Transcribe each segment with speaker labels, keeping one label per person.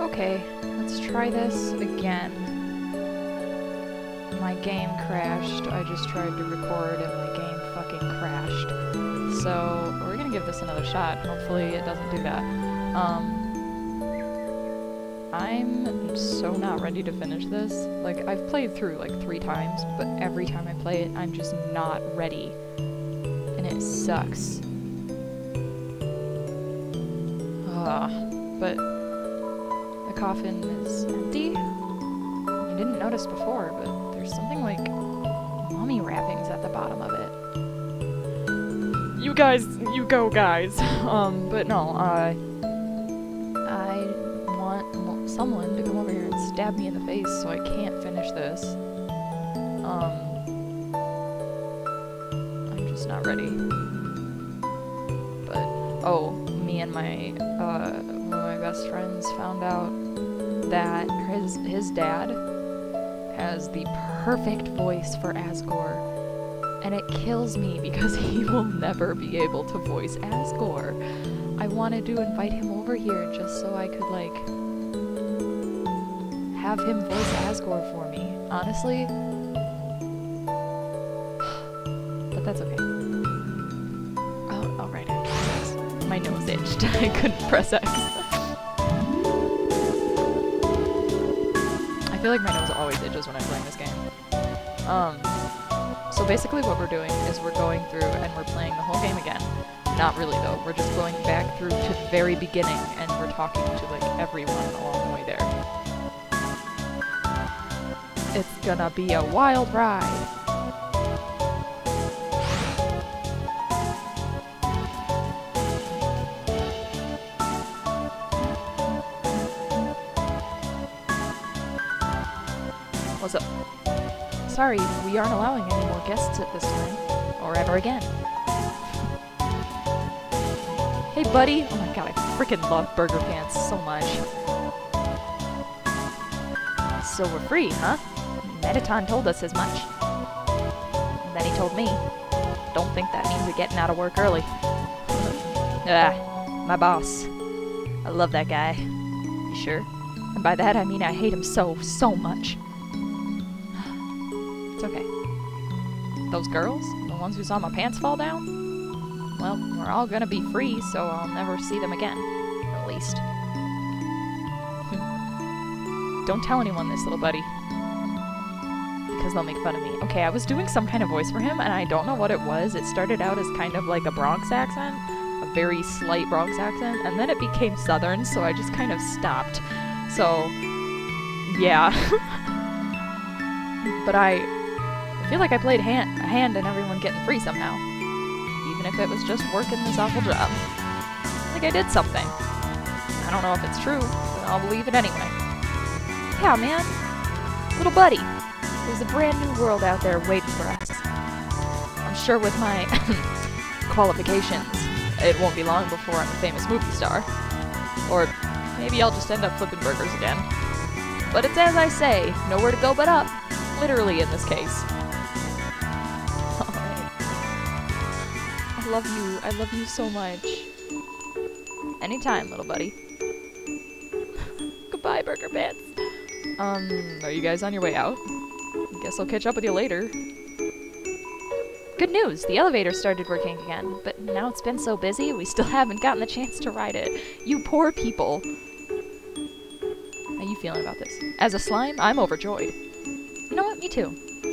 Speaker 1: Okay, let's try this again. My game crashed. I just tried to record and my game fucking crashed. So, we're gonna give this another shot. Hopefully it doesn't do that. I'm so not ready to finish this. Like, I've played through like 3 times, but every time I play it, I'm just not ready. And it sucks. But the coffin is empty. I didn't notice before, but there's something like mummy wrappings at the bottom of it. You guys, you go, guys. But no, I want someone to come over here and stab me in the face, so I can't finish this. I'm just not ready. But oh, me and my one of my best friends found out that his dad has the perfect voice for Asgore, and it kills me because he will never be able to voice Asgore. I wanted to invite him over here just so I could like have him voice Asgore for me, honestly. But that's okay. Oh, right, I can press X. My nose itched. I couldn't press X. I feel like my nose always itches when I'm playing this game. So basically what we're doing is we're going through and we're playing the whole game again. Not really though, we're just going back through to the very beginning and we're talking to like everyone along the way there. It's gonna be a wild ride. What's up? Sorry, we aren't allowing any more guests at this time. Or ever again. Hey, buddy! Oh my god, I freaking love Burger Pants so much. So we're free, huh? Mettaton told us as much. And then he told me, don't think that means you're getting out of work early. My boss. I love that guy. You sure? And by that I mean I hate him so much. It's okay. Those girls? The ones who saw my pants fall down? Well, we're all gonna be free, so I'll never see them again. At least. Don't tell anyone this, little buddy. Because they'll make fun of me. Okay, I was doing some kind of voice for him, and I don't know what it was. It started out as kind of like a Bronx accent. A very slight Bronx accent. And then it became Southern, so I just kind of stopped. So, yeah. But I feel like I played a hand in everyone getting free somehow. Even if it was just working this awful job. I think I did something. I don't know if it's true, but I'll believe it anyway. Yeah, man. Little buddy. There's a brand new world out there waiting for us. I'm sure with my qualifications, it won't be long before I'm a famous movie star. Or maybe I'll just end up flipping burgers again. But it's as I say, nowhere to go but up. Literally in this case. Alright. I love you. I love you so much. Anytime, little buddy. Goodbye, Burger Pants. Are you guys on your way out? Guess I'll catch up with you later. Good news! The elevator started working again, but now it's been so busy, we still haven't gotten the chance to ride it. You poor people! How you feeling about this? As a slime, I'm overjoyed. You know what? Me too.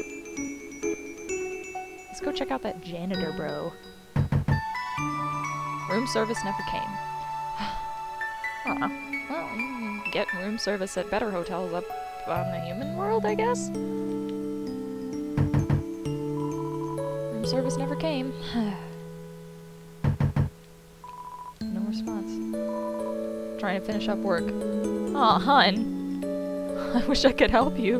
Speaker 1: Let's go check out that janitor bro. Room service never came. Well, you can get room service at better hotels up on the human world, I guess? Room service never came. No response. Trying to finish up work. Aw, hun. I wish I could help you.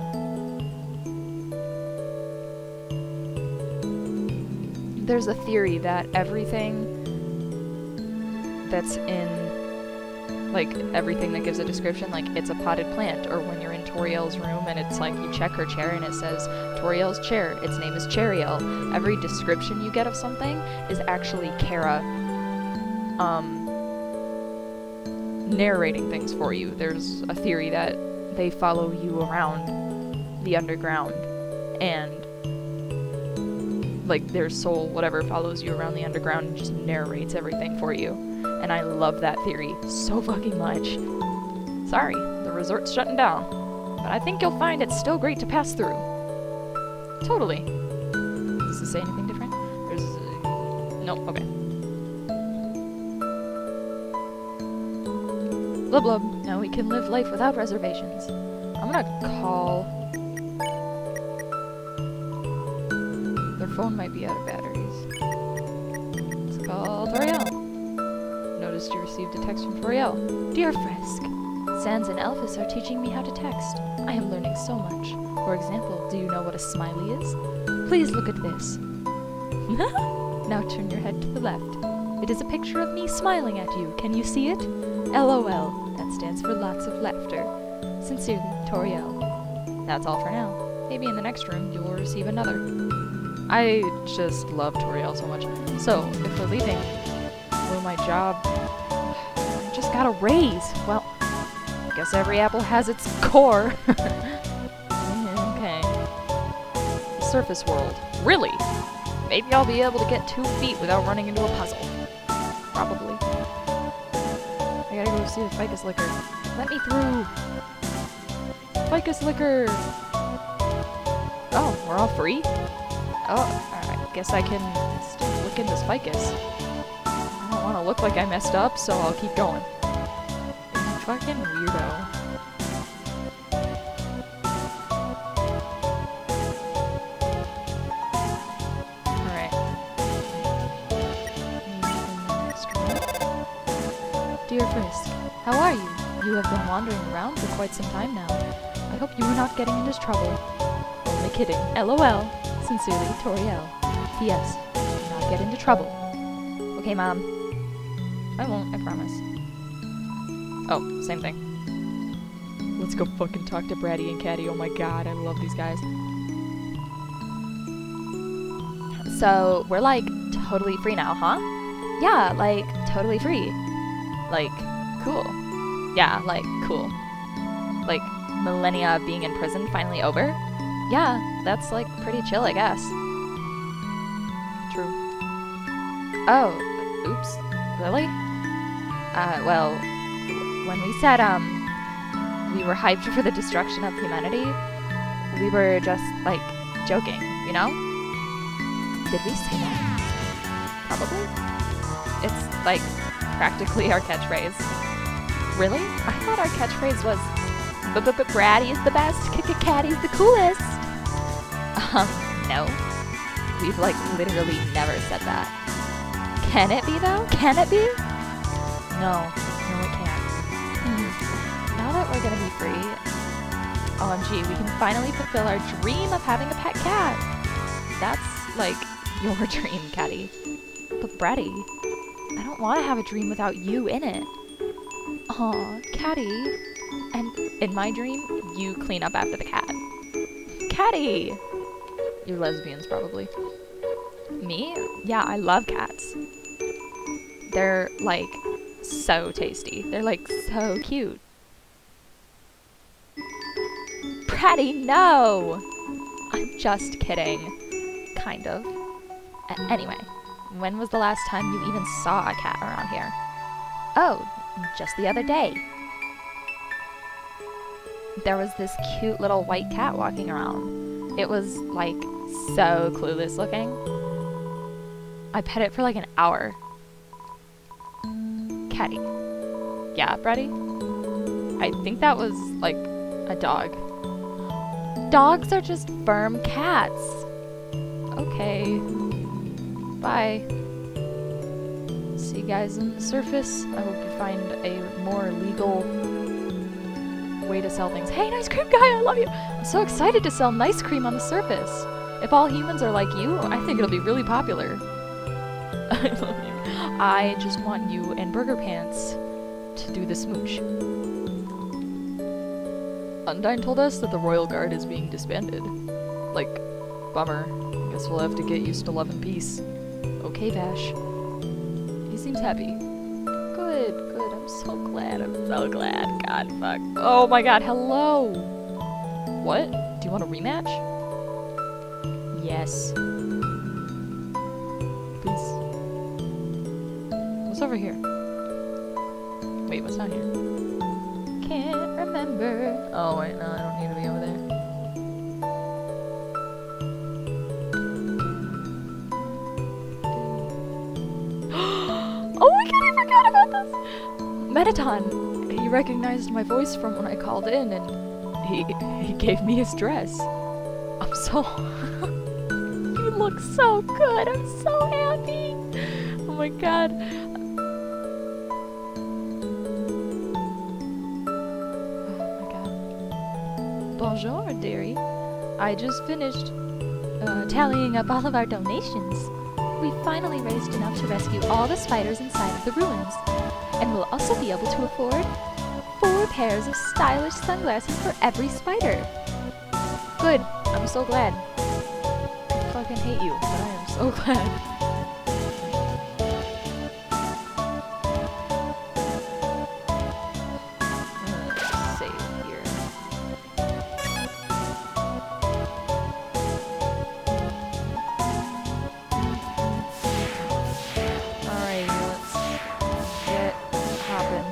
Speaker 1: There's a theory that everything that's in, like, everything that gives a description, like, it's a potted plant, or when you're in Toriel's room and it's like, you check her chair and it says, Toriel's chair, its name is Chariel. Every description you get of something is actually Kara, narrating things for you. There's a theory that they follow you around the underground, and like their soul, whatever, follows you around the underground and just narrates everything for you. And I love that theory so fucking much. Sorry, the resort's shutting down, but I think you'll find it's still great to pass through. Totally. Does it say anything different? There's... nope, okay. Blub blub. Now we can live life without reservations. I'm gonna call... their phone might be out of batteries. Let's call Toriel. Noticed you received a text from Toriel. Dear Frisk, Sans and Elphys are teaching me how to text. I am learning so much. For example, do you know what a smiley is? Please look at this. Now turn your head to the left. It is a picture of me smiling at you. Can you see it? LOL. That stands for lots of laughter. Sincerely, Toriel. That's all for now. Maybe in the next room you will receive another. I just love Toriel so much. So, if we're leaving, will my job... I just got a raise. Well, I guess every apple has its core. Okay. Surface world. Really? Maybe I'll be able to get 2 feet without running into a puzzle. Probably. I gotta go see the ficus liquor. Let me through! Ficus liquor! Oh, we're all free? Oh, I guess I can still look in this ficus. I don't want to look like I messed up, so I'll keep going. You fucking weirdo. Alright. Dear Frisk, how are you? You have been wandering around for quite some time now. I hope you are not getting into trouble. Only kidding. LOL. Sincerely, Toriel. P.S. Do not get into trouble. Okay, Mom. I won't, I promise. Oh, same thing. Let's go fucking talk to Bratty and Catty. Oh my god, I love these guys. So, we're like totally free now, huh? Yeah, like totally free. Like, cool. Yeah, like, cool. Like, millennia of being in prison finally over? Yeah, that's like pretty chill, I guess. True. Oh, oops. Really? Well, when we said, we were hyped for the destruction of humanity, we were just, like, joking, you know? Did we say that? Probably? It's, like, practically our catchphrase. Really? I thought our catchphrase was, Bratty is the best, Catty's the coolest. No. We've, like, literally never said that. Can it be, though? Can it be? No. No, it can't. Now that we're gonna be free, OMG, we can finally fulfill our dream of having a pet cat. That's, like, your dream, Catty. But, Bratty, I don't want to have a dream without you in it. Aw, Catty. And in my dream, you clean up after the cat. Catty! You're lesbians, probably. Me? Yeah, I love cats. They're, like, so tasty. They're, like, so cute. Bratty, no! I'm just kidding. Kind of. Anyway, when was the last time you even saw a cat around here? Oh, just the other day. There was this cute little white cat walking around. It was, like, so clueless looking. I pet it for like an hour. Catty. Yeah, Bratty? I think that was, like, a dog. Dogs are just firm cats. Okay. Bye. See you guys on the surface. I hope you find a more legal way to sell things. Hey, nice cream guy, I love you! I'm so excited to sell nice cream on the surface. If all humans are like you, I think it'll be really popular. I love you. I just want you and Burger Pants to do the smooch. Undyne told us that the Royal Guard is being disbanded. Like, bummer. Guess we'll have to get used to love and peace. Okay, Vash. He seems happy. Good, good. I'm so glad, I'm so glad. God, fuck. Oh my god, hello! What? Do you want a rematch? Yes. Please. What's over here? Wait, what's down here? Can't remember. Oh wait, no, I don't need to be over there. Oh my god, I forgot about this! Metaton! He recognized my voice from when I called in, and he gave me his dress. I'm so... You look so good! I'm so happy! Oh my god. Oh my god. Bonjour, dearie. I just finished tallying up all of our donations. We finally raised enough to rescue all the spiders inside of the ruins. And we'll also be able to afford 4 pairs of stylish sunglasses for every spider. Good. I'm so glad. I fucking hate you, but I am so glad. Save here. Alright, let's get hopping.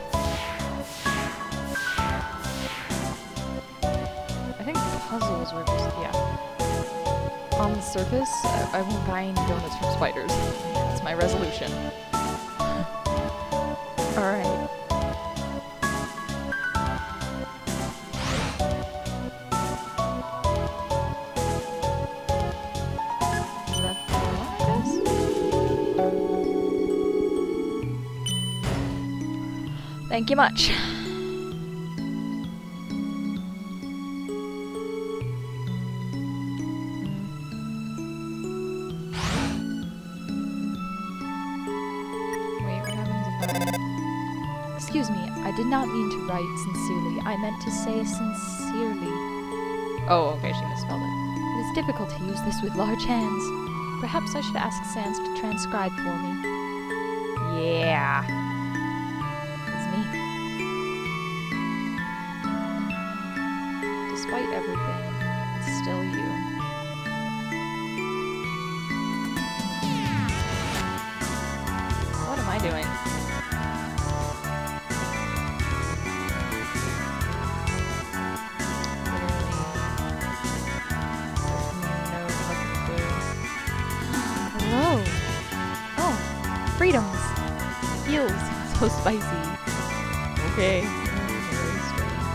Speaker 1: I think puzzles were just, yeah. On the surface, I won't buy any donuts from spiders. That's my resolution. Alright. Is that the one, I guess? Thank you much. Excuse me, I did not mean to write sincerely. I meant to say sincerely. Oh, okay, she misspelled it. It is difficult to use this with large hands. Perhaps I should ask Sans to transcribe for me. Yeah. It's me. Despite everything, it's still you. What am I doing? Freedoms! Feels so spicy. Okay. Very strange.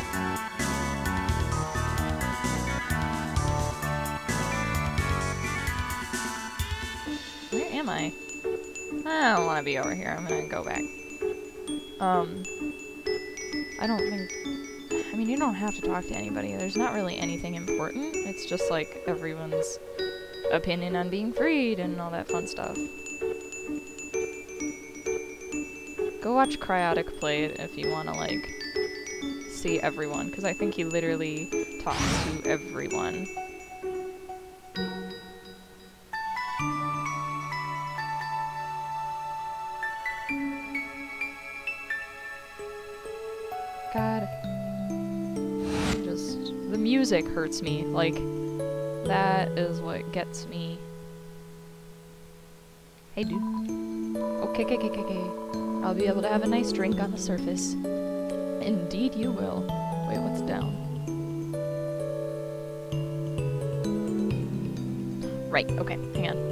Speaker 1: Where am I? I don't want to be over here. I'm gonna go back. I don't think... I mean, you don't have to talk to anybody. There's not really anything important. It's just like everyone's opinion on being freed and all that fun stuff. Go watch Cryotic play it if you want to, like, see everyone, because I think he literally talks to everyone. God. Just, the music hurts me, like, that is what gets me. Hey, dude. Okay. I'll be able to have a nice drink on the surface. Indeed you will. Wait, what's down? Right, okay, hang on.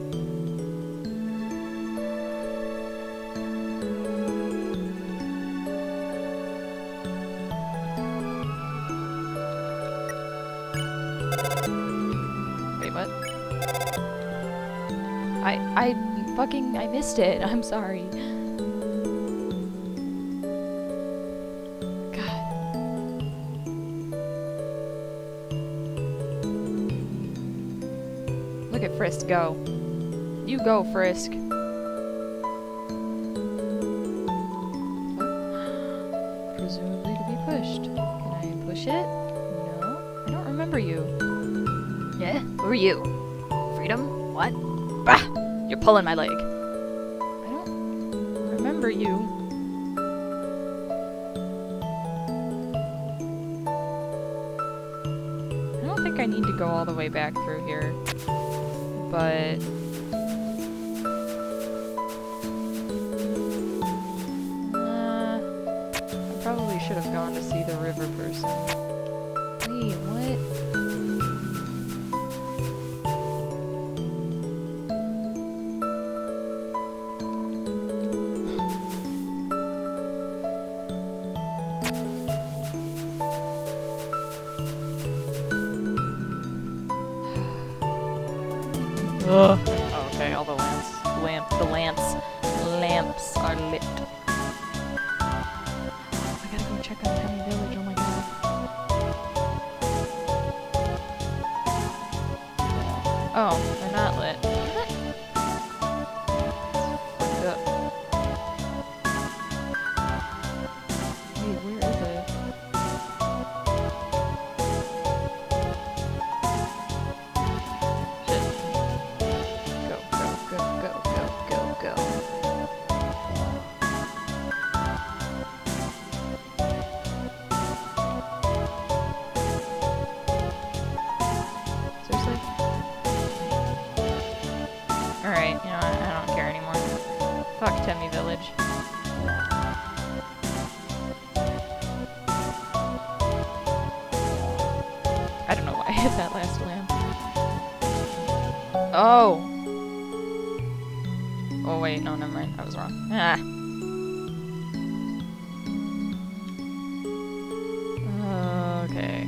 Speaker 1: Wait, what? I missed it. I'm sorry. Look at Frisk go. You go, Frisk. Presumably to be pushed. Can I push it? No. I don't remember you. Yeah? Who are you? Freedom? What? Bah! You're pulling my leg. I don't remember you. I need to go all the way back through here, but... I probably should have gone to see the river person. Wait, what? Oh, okay, all the lamps are lit. I gotta go check on Tiny Village, oh my god. Oh, they're not lit. Fucked up. Wait, where is it? Alright, you know what? I don't care anymore. Fuck Temmie Village. I don't know why I hit that last lamp. Oh! Oh wait, no, never mind. I was wrong. Ah! Okay.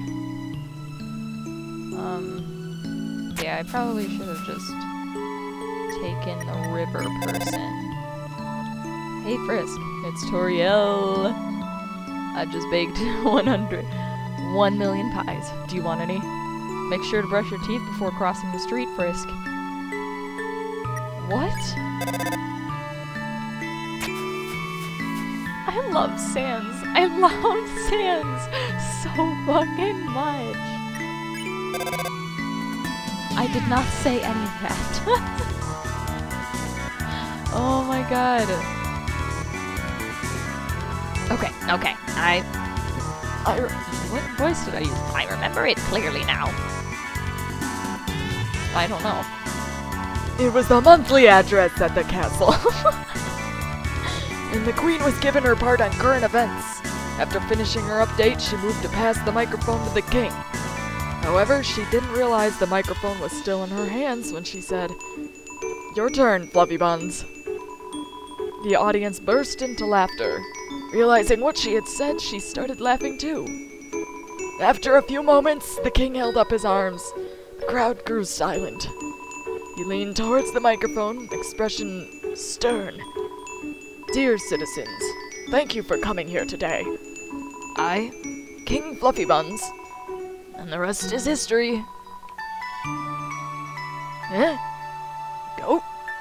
Speaker 1: Yeah, I probably should have just taken the river person. Hey Frisk, it's Toriel. I just baked 1 million pies. Do you want any? Make sure to brush your teeth before crossing the street, Frisk. What? I love Sans. I love Sans so fucking much. I did not say any of that. Oh my god. Okay. What voice did I use? I remember it clearly now. I don't know.
Speaker 2: It was the monthly address at the castle. And the queen was given her part on current events. After finishing her update, she moved to pass the microphone to the king. However, she didn't realize the microphone was still in her hands when she said, "Your turn, Fluffy Buns." The audience burst into laughter. Realizing what she had said, she started laughing too. After a few moments, the king held up his arms. The crowd grew silent. He leaned towards the microphone, expression stern. "Dear citizens, thank you for coming here today. I, King Fluffy Buns, and the rest is history." Go.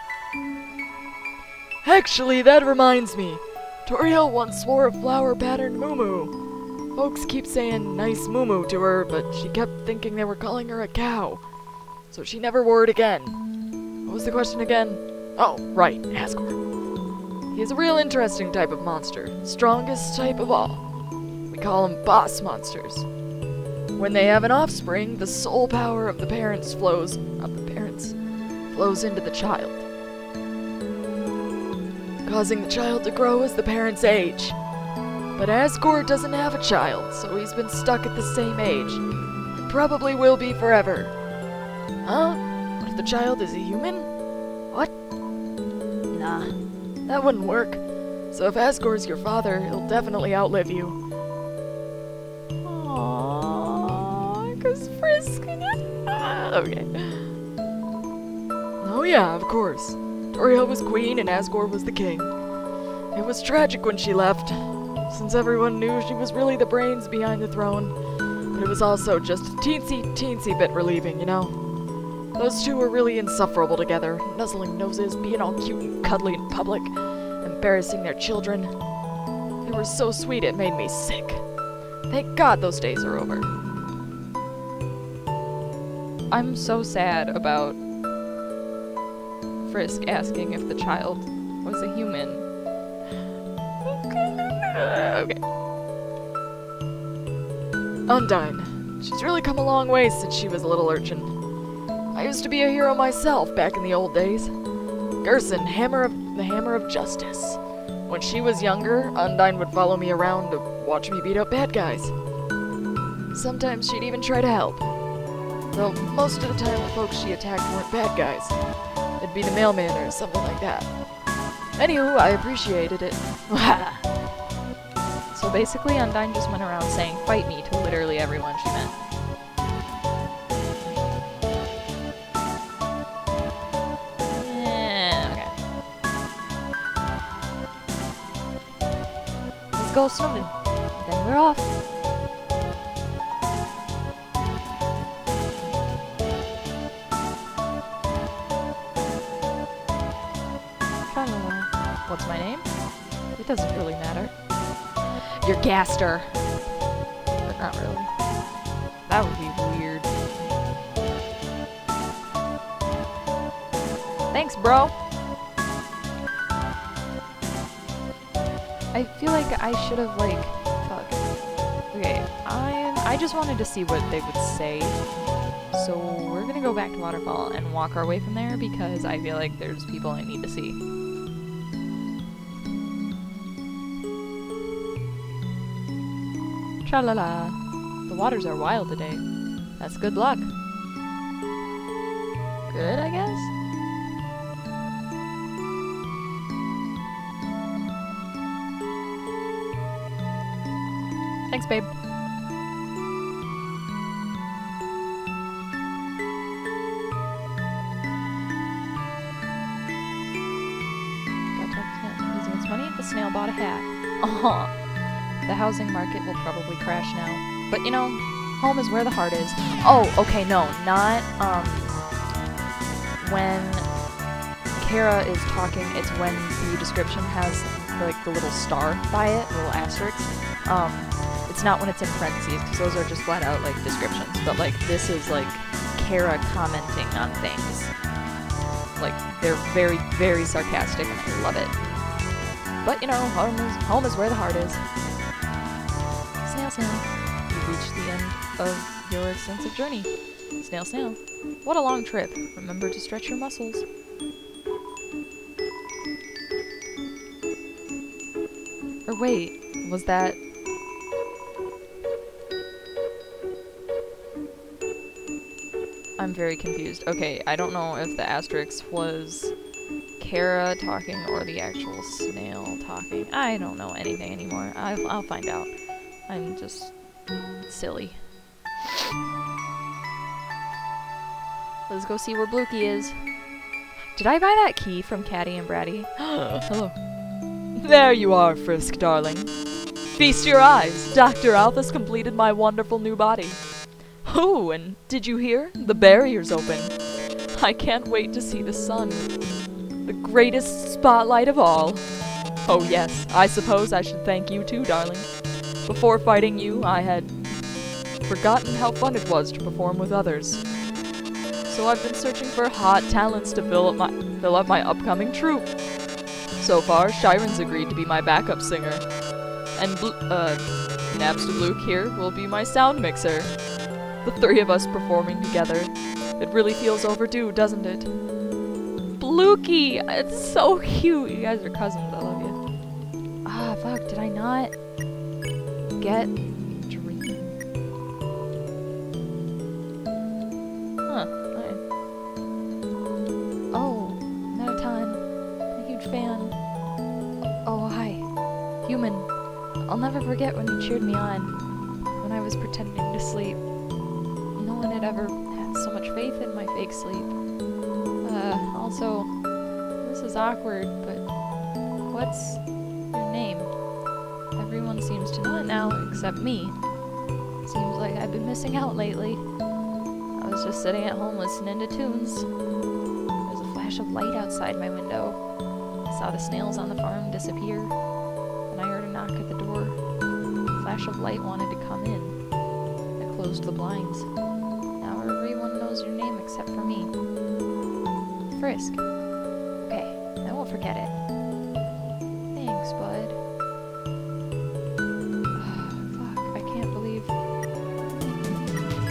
Speaker 2: Actually, that reminds me. Toriel once wore a flower-patterned muumuu. Folks keep saying nice muumuu to her, but she kept thinking they were calling her a cow. So she never wore it again. What was the question again? Oh, right, Asgore. He is a real interesting type of monster. Strongest type of all. We call them boss monsters. When they have an offspring, the soul power of the parents flows into the child, causing the child to grow as the parents age. But Asgore doesn't have a child, so he's been stuck at the same age, and probably will be forever. Huh? What if the child is a human? What? Nah, that wouldn't work. So if Asgore's your father, he'll definitely outlive you. Aww, 'cause Frisk. Okay. Oh yeah, of course. Toriel was queen and Asgore was the king. It was tragic when she left, since everyone knew she was really the brains behind the throne. But it was also just a teensy bit relieving, you know? Those two were really insufferable together, nuzzling noses, being all cute and cuddly in public, embarrassing their children. They were so sweet it made me sick. Thank God those days are over.
Speaker 1: I'm so sad about Frisk asking if the child was a human. Okay.
Speaker 2: Undyne, She's really come a long way since she was a little urchin. I used to be a hero myself back in the old days. Gerson, the Hammer of Justice. When she was younger, Undyne would follow me around to watch me beat up bad guys. Sometimes she'd even try to help. Though most of the time the folks she attacked weren't bad guys. It'd be the mailman or something like that. Anywho, I appreciated it.
Speaker 1: So basically, Undyne just went around saying, "Fight me," to literally everyone she met. Yeah, okay. Let's go swimming. Then we're off. What's my name? It doesn't really matter. You're Gaster. But not really. That would be weird. Thanks, bro. I feel like I should have, like, fuck. Okay, I just wanted to see what they would say. So we're gonna go back to Waterfall and walk our way from there because I feel like there's people I need to see. Tra-la-la. The waters are wild today. That's good luck. Good, I guess? Thanks, babe. Using its money, the snail bought a hat. Aw. The housing market will probably crash now. But, you know, home is where the heart is. Oh, okay, no, not, when Kara is talking, it's when the description has, like, the little star by it, the little asterisk. It's not when it's in parentheses, because those are just flat out, like, descriptions. But, like, this is, like, Kara commenting on things. Like, they're very, very sarcastic, and I love it. But, you know, home is where the heart is. Snail, snail. You've reached the end of your extensive journey. Snail, snail. What a long trip. Remember to stretch your muscles. Or wait, was that... I'm very confused. Okay, I don't know if the asterisk was Kara talking or the actual snail talking. I don't know anything anymore. I'll find out. I'm just silly. Let's go see where Blukey is. Did I buy that key from Caddy and Bratty? Hello. There you are, Frisk, darling. Feast your eyes. Dr. Alphys completed my wonderful new body. Oh, and did you hear? The barrier's open. I can't wait to see the sun. The greatest spotlight of all. Oh yes, I suppose I should thank you too, darling. Before fighting you, I had forgotten how fun it was to perform with others. So I've been searching for hot talents to fill up my upcoming troupe. So far, Shiren's agreed to be my backup singer. And Nabstabluke here will be my sound mixer. The three of us performing together. It really feels overdue, doesn't it? Blukey! It's so cute! You guys are cousins, I love you. Ah, fuck, did I not get Dream? Huh, alright. Oh, Mettaton. A huge fan. Oh, hi. Human. I'll never forget when you cheered me on. When I was pretending to sleep. No one had ever had so much faith in my fake sleep. Also, this is awkward, but what's your name? Everyone seems to know it now, except me. Seems like I've been missing out lately. I was just sitting at home listening to tunes. There was a flash of light outside my window. I saw the snails on the farm disappear. And I heard a knock at the door. The flash of light wanted to come in. I closed the blinds. Now everyone knows your name except for me. Frisk. Okay, I won't forget it. Thanks, bud. Fuck, I can't believe...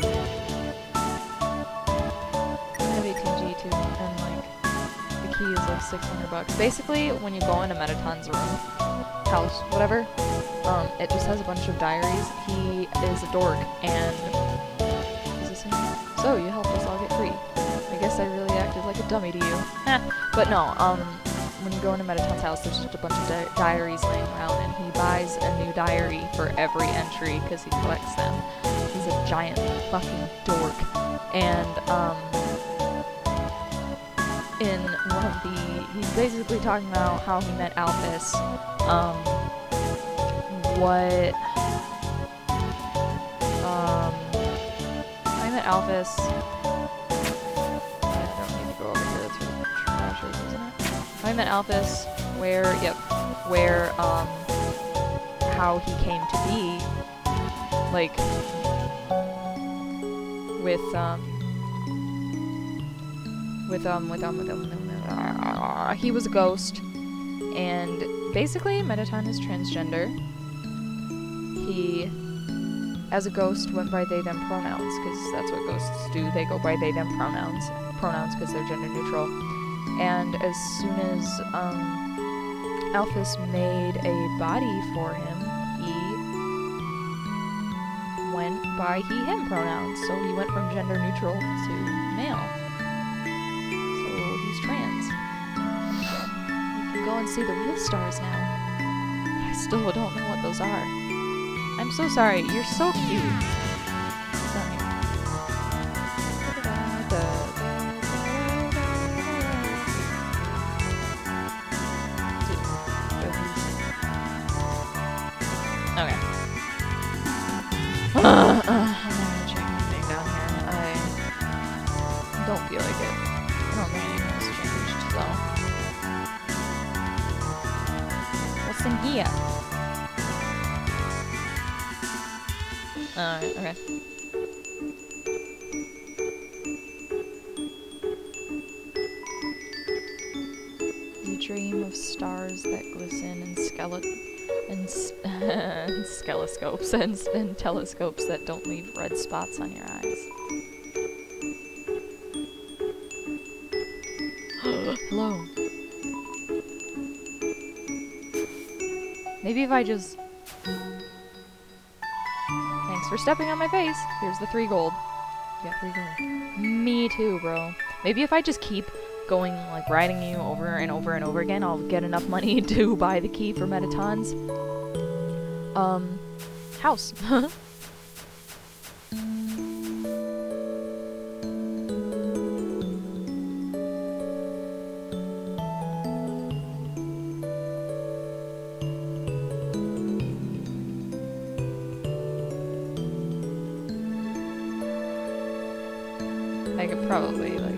Speaker 1: 600 bucks. Basically, when you go into Metaton's room, house, whatever, it just has a bunch of diaries. He is a dork, and is this him? So you helped us all get free. I guess I really acted like a dummy to you. But no, when you go into Metaton's house, there's just a bunch of diaries laying around, and he buys a new diary for every entry because he collects them. He's a giant fucking dork. And, in one of the, he's basically talking about how he met Alphys, I met Alphys, I don't need to go over here, that's where the trash is, isn't it? I met Alphys, where, how he came to be, like, he was a ghost, and basically Metaton is transgender. He, as a ghost, went by they them pronouns, because that's what ghosts do. They go by they them pronouns because they're gender neutral. And as soon as Alphys made a body for him, he went by he/him pronouns. So he went from gender neutral to male. So he's trans. You can go and see the real stars now. I still don't know what those are. I'm so sorry. You're so cute. Sorry. Okay. I'm not gonna check anything down here. I don't feel like it. I don't think anything has changed, so. What's in here? Alright, okay. You dream of stars that glisten and skelescopes and telescopes that don't leave red spots on your eyes. Hello. Maybe if I just... Thanks for stepping on my face. Here's the 3 gold. You got 3 gold. Me too, bro. Maybe if I just keep going, like, riding you over and over and over again, I'll get enough money to buy the key for Metaton's house. I could probably, like,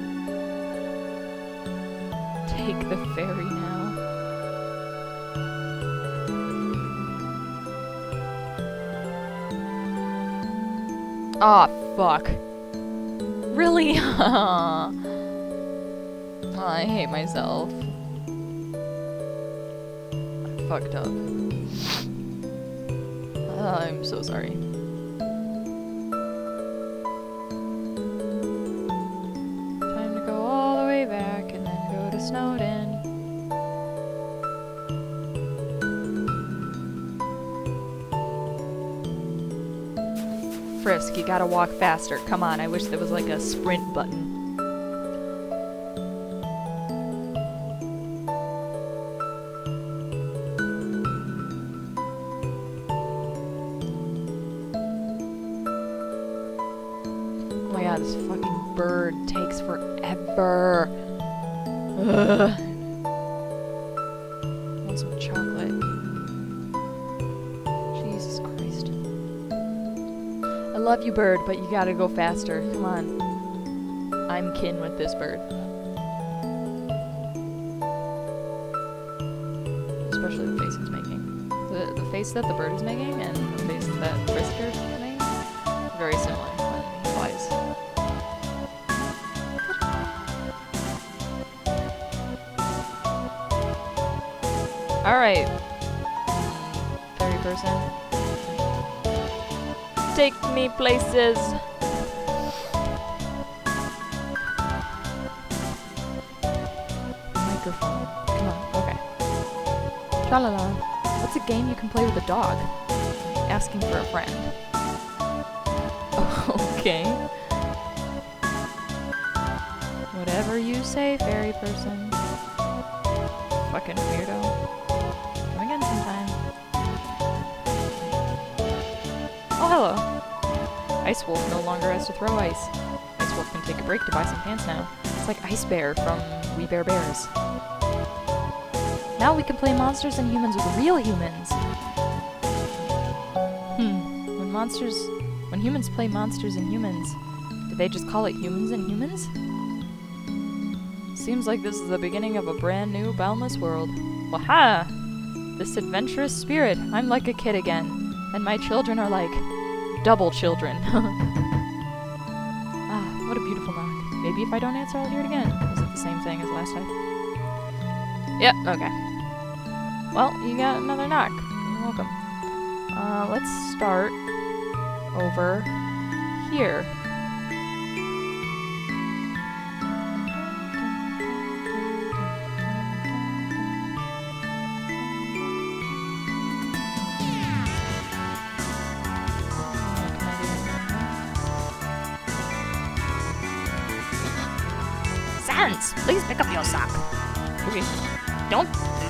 Speaker 1: take the ferry now. Aw, fuck. Really? I hate myself. I fucked up. I'm so sorry. Time to go all the way back and then go to Snowden. Frisk, you gotta walk faster. Come on, I wish there was like a sprint button. Oh my god, this fucking bird takes forever. Ugh. I want some chocolate. Jesus Christ. I love you, bird, but you gotta go faster. Come on. I'm kin with this bird. Especially the face he's making. The face that the bird is making and the face that Frisk is making, very similar when he flies. Alright. Fairy person. Take me places. Oh my Tra-la-la. What's a game you can play with a dog? Asking for a friend. Okay. Whatever you say, fairy person. Fucking weirdo. Come again sometime. Oh, hello. Ice Wolf no longer has to throw ice. Ice Wolf can take a break to buy some pants now. It's like Ice Bear from We Bare Bears. Now we can play monsters and humans with real humans. When humans play monsters and humans, do they just call it humans and humans? Seems like this is the beginning of a brand new, boundless world. Waha! This adventurous spirit, I'm like a kid again. And my children are like double children. Ah, what a beautiful knock. Maybe if I don't answer, I'll hear it again. Is it the same thing as last time? Yep, okay. Well, you got another knock. You're welcome. Let's start over here.
Speaker 3: Sans, please pick up your sock.
Speaker 1: Okay.
Speaker 3: Don't.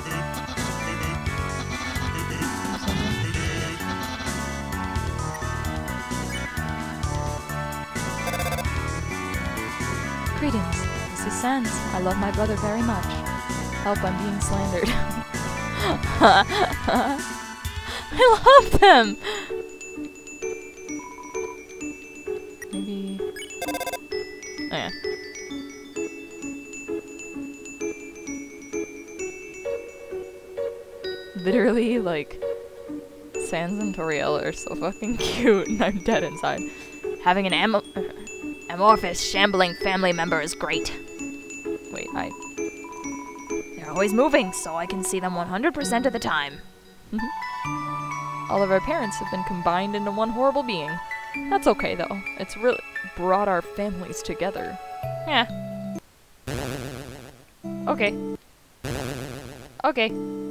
Speaker 1: Greetings, this is Sans. I love my brother very much. Help, I'm being slandered. I love them! Maybe... Oh yeah. Literally, like, Sans and Toriel are so fucking cute, and I'm dead inside.
Speaker 3: Having an amorphous, shambling family member is great.
Speaker 1: Wait,
Speaker 3: They're always moving, so I can see them 100% of the time.
Speaker 1: all of our parents have been combined into one horrible being. That's okay, though. It's really brought our families together.
Speaker 3: Yeah.
Speaker 1: Okay. Okay.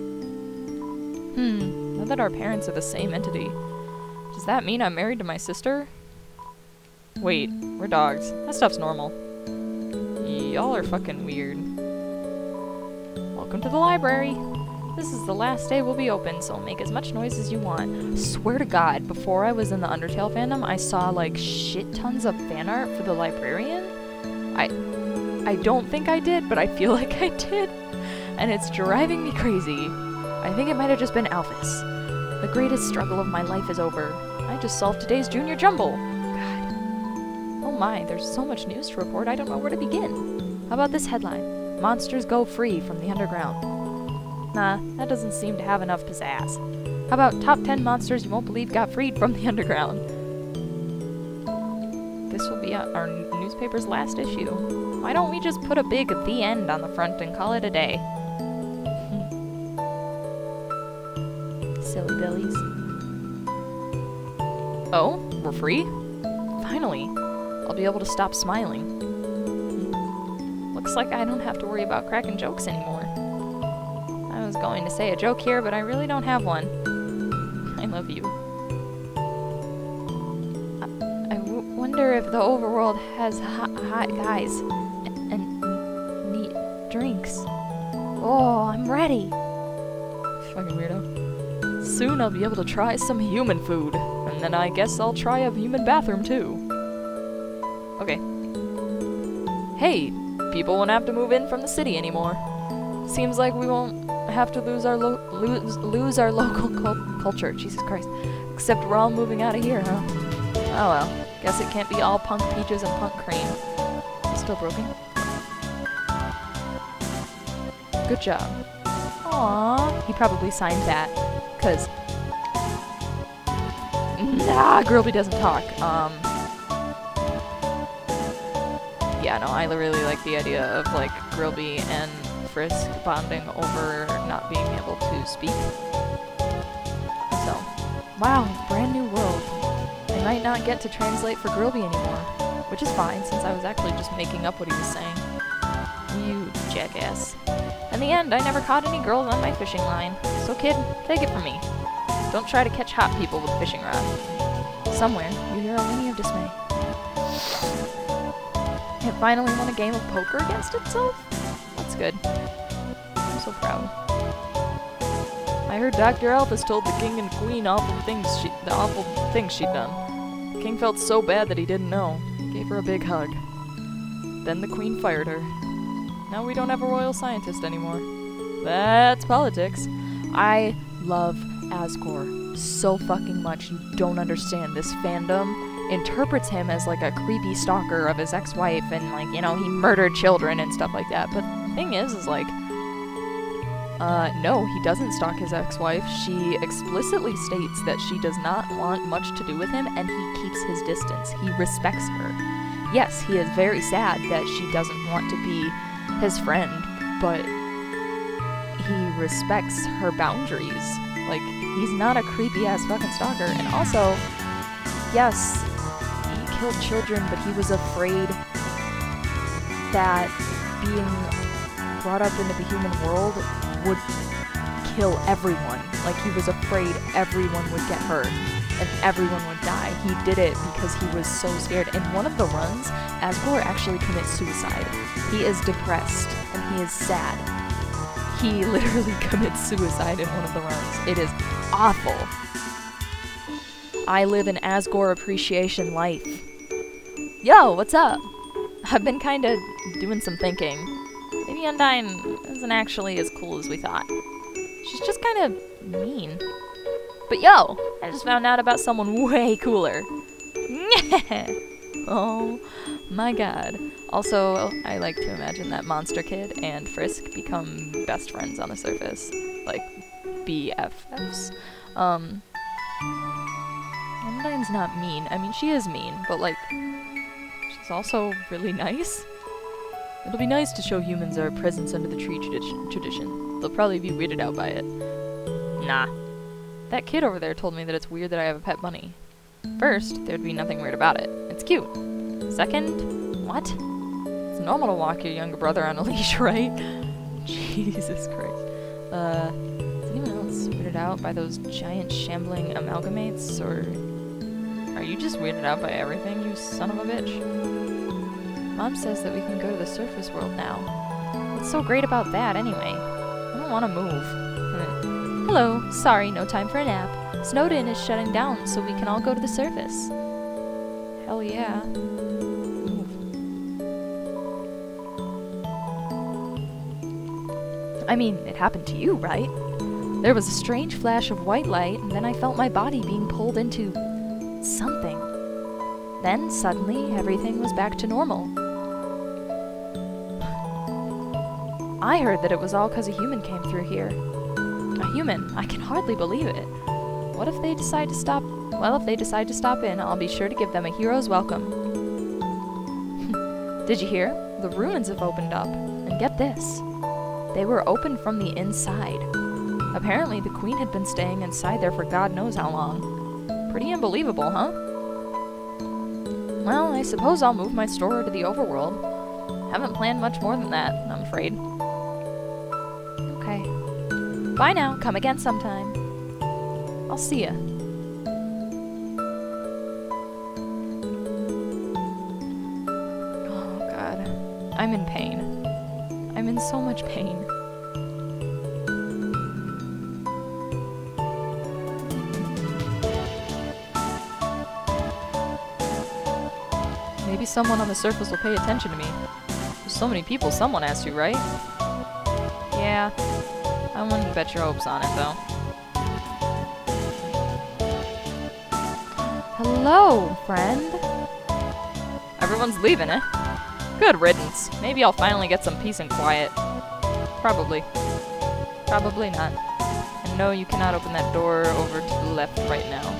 Speaker 1: Now that our parents are the same entity, does that mean I'm married to my sister? Wait, we're dogs. That stuff's normal. Y'all are fucking weird. Welcome to the library. This is the last day we'll be open, so make as much noise as you want. Swear to God, before I was in the Undertale fandom, I saw like shit tons of fan art for the librarian. I don't think I did, but I feel like I did. And it's driving me crazy. I think it might have just been Alphys. The greatest struggle of my life is over. I just solved today's Junior Jumble. God. Oh my, there's so much news to report, I don't know where to begin. How about this headline? Monsters go free from the underground. Nah, that doesn't seem to have enough pizzazz. How about top 10 monsters you won't believe got freed from the underground? This will be our newspaper's last issue. Why don't we just put a big "The End" on the front and call it a day? Silly billies. Oh, we're free? Finally. I'll be able to stop smiling. Looks like I don't have to worry about cracking jokes anymore. I was going to say a joke here, but I really don't have one. I love you. I wonder if the overworld has hot guys and neat drinks. Oh, I'm ready. Fucking weirdo. Soon I'll be able to try some human food, and then I guess I'll try a human bathroom too. Okay. Hey, people won't have to move in from the city anymore. Seems like we won't have to lose our local culture. Jesus Christ. Except we're all moving out of here, huh? Oh well. Guess it can't be all punk peaches and punk cream. Is it still broken? Good job. Aww. He probably signed that. Cause Grilby doesn't talk. Yeah, no, I really like the idea of like Grilby and Frisk bonding over not being able to speak. So, wow, brand new world. I might not get to translate for Grilby anymore, which is fine since I was actually just making up what he was saying. You jackass. And In the end, I never caught any girls on my fishing line. So kid, take it from me. Don't try to catch hot people with a fishing rod. Somewhere, you hear a whinny of dismay. It finally won a game of poker against itself? That's good. I'm so proud. I heard Dr. Alphys told the king and queen the awful things she'd done. The king felt so bad that he didn't know. He gave her a big hug. Then the queen fired her. Now we don't have a royal scientist anymore. That's politics. I love Asgore so fucking much. You don't understand. This fandom interprets him as like a creepy stalker of his ex-wife and like, you know, he murdered children and stuff like that. But the thing is like, no, he doesn't stalk his ex-wife. She explicitly states that she does not want much to do with him and he keeps his distance. He respects her. Yes, he is very sad that she doesn't want to be his friend, but he respects her boundaries. Like, he's not a creepy-ass fucking stalker. And also, yes, he killed children, but he was afraid that being brought up into the human world would kill everyone. Like, he was afraid everyone would get hurt and everyone would die. He did it because he was so scared. In one of the runs, Asgore actually commits suicide. He is depressed and he is sad. He literally commits suicide in one of the runs. It is awful. I live an Asgore appreciation life. Yo, what's up? I've been kinda doing some thinking. Maybe Undyne isn't actually as cool as we thought. She's just kinda mean. But yo, I just found out about someone way cooler. Oh my god. Also, I like to imagine that Monster Kid and Frisk become best friends on the surface. Like, BFFs. Undyne's not mean. I mean, she is mean, but like, she's also really nice. It'll be nice to show humans our presence under the tree tradition. They'll probably be weirded out by it. Nah. That kid over there told me that it's weird that I have a pet bunny. First, there'd be nothing weird about it. It's cute. Second, what? It's normal to walk your younger brother on a leash, right? Jesus Christ. Is anyone else weirded out by those giant shambling amalgamates, or are you just weirded out by everything, you son of a bitch? Mom says that we can go to the surface world now. What's so great about that, anyway? I don't want to move. Hello, sorry, no time for a nap. Snowdin is shutting down, so we can all go to the surface. Hell yeah. Move. I mean, it happened to you, right? There was a strange flash of white light, and then I felt my body being pulled into something. Then, suddenly, everything was back to normal. I heard that it was all because a human came through here. A human. I can hardly believe it. What if they decide to stop? Well, if they decide to stop in, I'll be sure to give them a hero's welcome. Did you hear? The ruins have opened up. And get this. They were open from the inside. Apparently, the queen had been staying inside there for God knows how long. Pretty unbelievable, huh? Well, I suppose I'll move my store to the overworld. Haven't planned much more than that, I'm afraid. Okay. Bye now. Come again sometime. I'll see ya. Oh, God. I'm in pain. I'm in so much pain. Maybe someone on the surface will pay attention to me. There's so many people, someone has to, right? Yeah. I wouldn't bet your hopes on it, though. Hello, friend. Everyone's leaving, eh? Good riddance. Maybe I'll finally get some peace and quiet. Probably. Probably not. And no, you cannot open that door over to the left right now.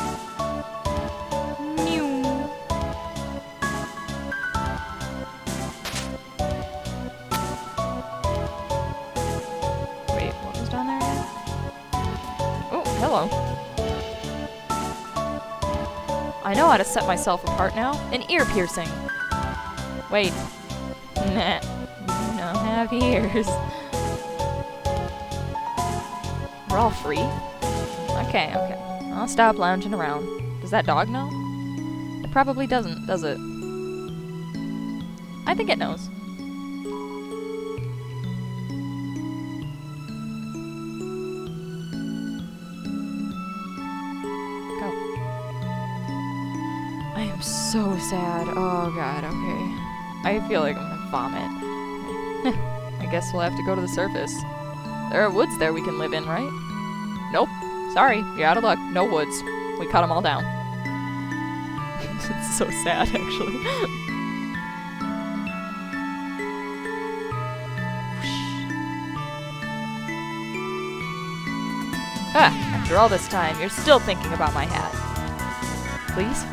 Speaker 1: Wait, what was down there again? Oh, hello. I know how to set myself apart now. An ear piercing. Wait. Nah. You don't have ears. We're all free. Okay, okay. I'll stop lounging around. Does that dog know? It probably doesn't, does it? I think it knows. Go. I am so sad. Oh god, okay. I feel like I'm gonna vomit. I guess we'll have to go to the surface. There are woods there we can live in, right? Nope. Sorry, you're out of luck. No woods. We cut them all down. It's so sad, actually. Ah, after all this time, you're still thinking about my hat. Please?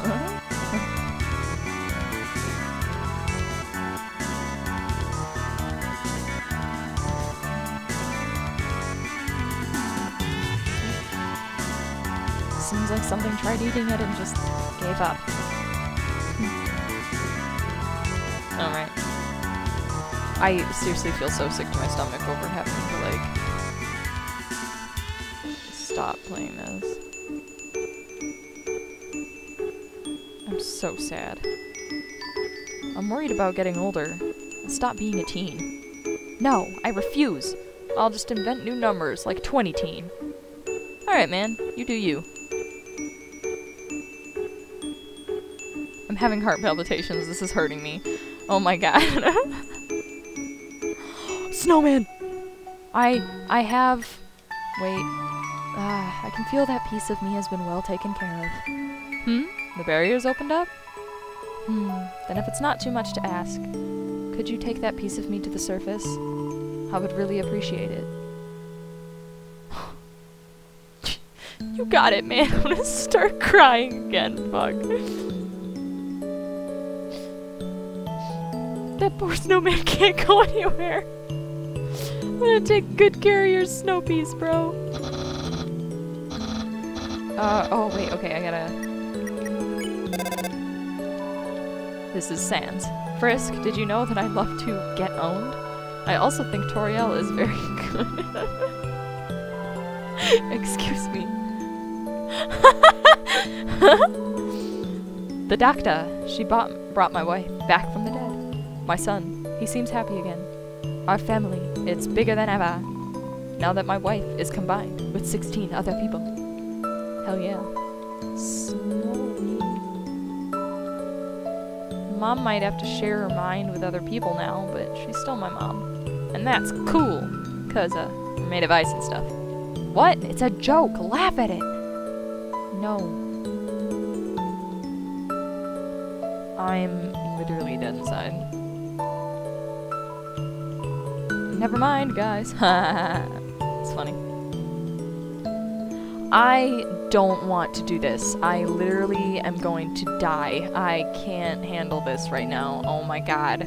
Speaker 1: Seems like something tried eating it and just gave up. Alright. I seriously feel so sick to my stomach over having to, like, stop playing this. I'm so sad. I'm worried about getting older. I'll stop being a teen. No, I refuse. I'll just invent new numbers, like 20-teen. Alright, man. You do you. I'm having heart palpitations. This is hurting me. Oh my god. Snowman! I have... Wait. I can feel that piece of me has been well taken care of. The barrier's opened up? Then if it's not too much to ask, could you take that piece of me to the surface? I would really appreciate it. You got it, man. I'm gonna start crying again. Fuck. That poor snowman can't go anywhere. I'm gonna take good care of your snow piece, bro. Oh wait, okay, I gotta... This is Sans. Frisk, did you know that I love to get owned? I also think Toriel is very good. Excuse me. The doctor, she brought my wife back from the dead. My son, he seems happy again. Our family, it's bigger than ever. Now that my wife is combined with 16 other people. Hell yeah. Snowy. Mom might have to share her mind with other people now, but she's still my mom. And that's cool, cause we're made of ice and stuff. What? It's a joke. Laugh at it. No. I'm literally dead inside. Never mind, guys. It's funny. I don't want to do this. I literally am going to die. I can't handle this right now. Oh my god.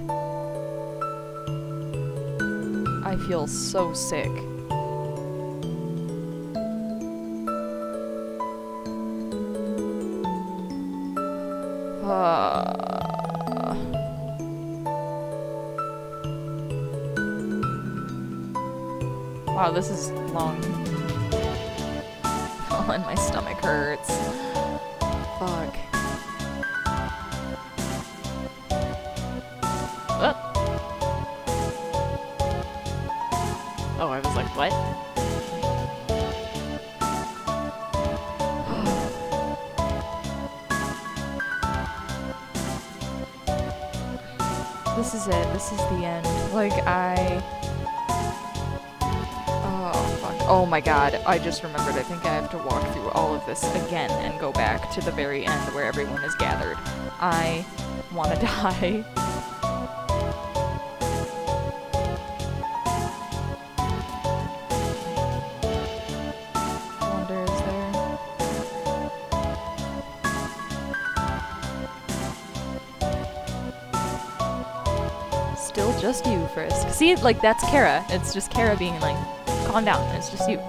Speaker 1: I feel so sick. Wow, this is long. Oh, and my stomach hurts. Fuck. Oh, I was like, what? This is it. This is the end. Like, oh my god, I just remembered. I think I have to walk through all of this again and go back to the very end where everyone is gathered. I want to die. Wonder is there. Still just you, Frisk. See, like, that's Kara. It's just Kara being like, calm down, it's just you.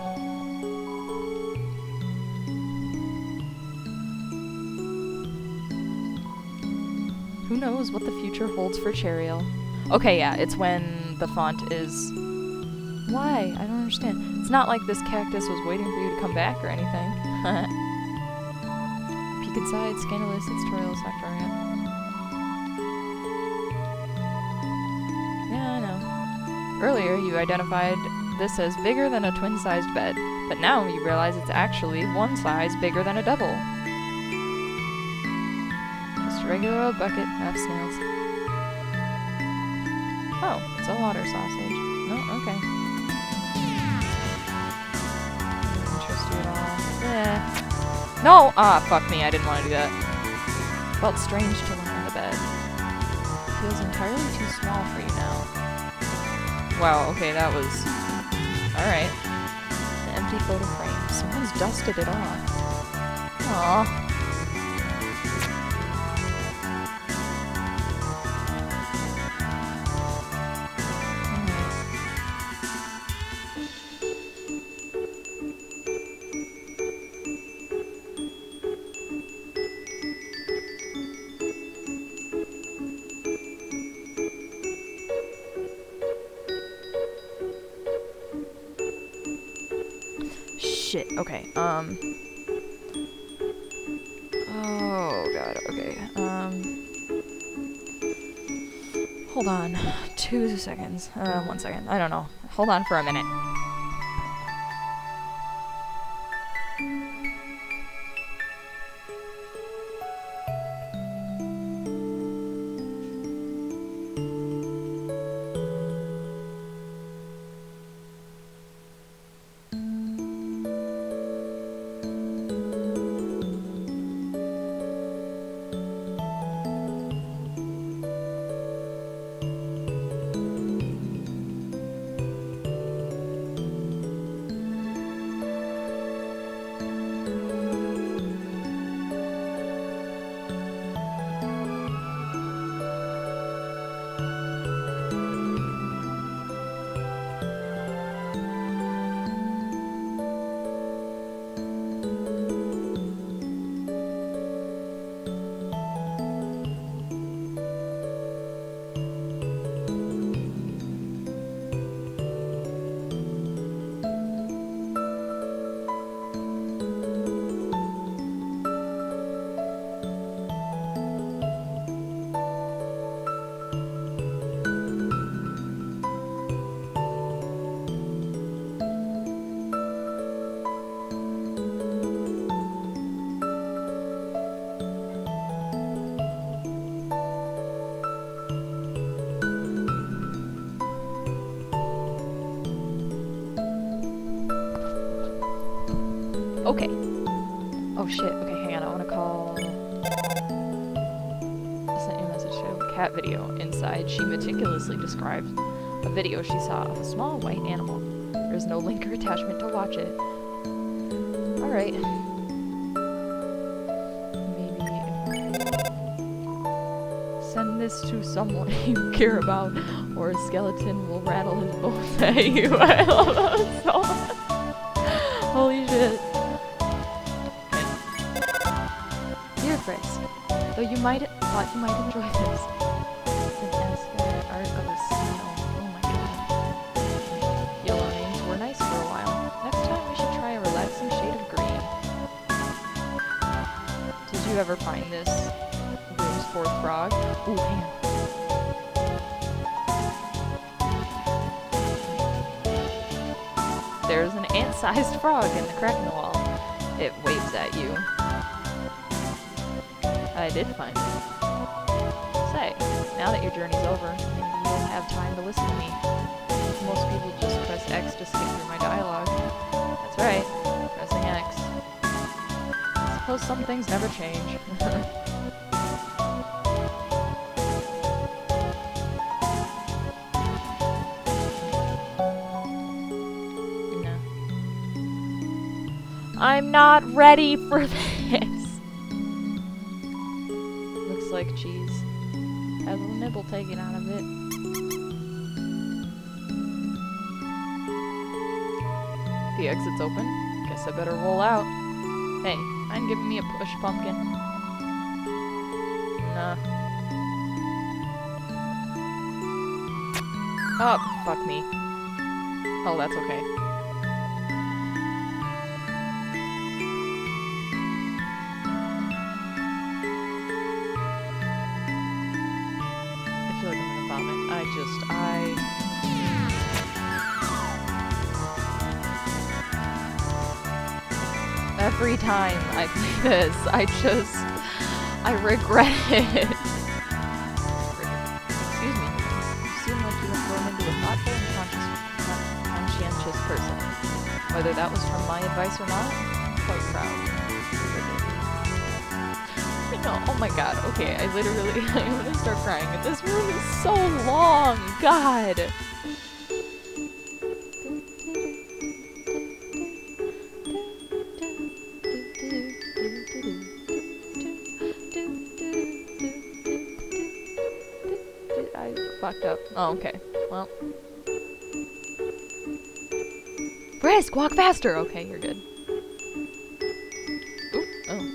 Speaker 1: Who knows what the future holds for Cheriel? Okay, yeah, it's when the font is Why? I don't understand. It's not like this cactus was waiting for you to come back or anything. Peek inside, scandalous, it's tutorial Factoria. Yeah, I know. Earlier, you identified this as bigger than a twin-sized bed, but now you realize it's actually one size bigger than a double. Just a regular old bucket, half snails. Oh, it's a water sausage. No, okay. Doesn't interest you at all. No! Ah, fuck me, I didn't want to do that. Felt strange to lie on the bed. Feels entirely too small for you now. Wow, okay, that was... Alright. An empty photo frame. Someone's dusted it off. Aww. Shit, okay, oh god, okay, hold on, 2 seconds, 1 second, I don't know, hold on for a minute. Okay. Oh shit, okay, hang on, I wanna call... I sent you a message to a cat video. Inside, she meticulously described a video she saw of a small white animal. There's no link or attachment to watch it. Alright. Maybe if I send this to someone you care about, or a skeleton will rattle his bones at you. I love that so much. Holy shit. Though you thought you might enjoy this. It's an aspect art of a snail. Oh my god. Yellow names were nice for a while. Next time we should try a relaxing shade of green. Did you ever find this room's fourth frog? Ooh, hang on. There's an ant-sized frog in the crack in the wall. It waves at you. I did find it. Say, now that your journey's over, maybe you'll have time to listen to me. Most people just press X to skip through my dialogue. That's right, pressing X. I suppose some things never change. No. I'm not ready for this! Like cheese. Has a little nibble taken out of it. The exit's open. Guess I better roll out. Hey, mind giving me a push, pumpkin? Nah. Oh, fuck me. Oh, that's okay. I feel like I'm gonna vomit. Every time I play this, I regret it. Excuse me. You seem like you have grown into a thoughtful and conscientious person. Whether that was from my advice or not, I'm quite proud. I know, oh my god, okay, I'm gonna start crying. This room is so long, god! I fucked up. Oh, okay. Well. Brisk, walk faster! Okay, you're good. Oop, oh.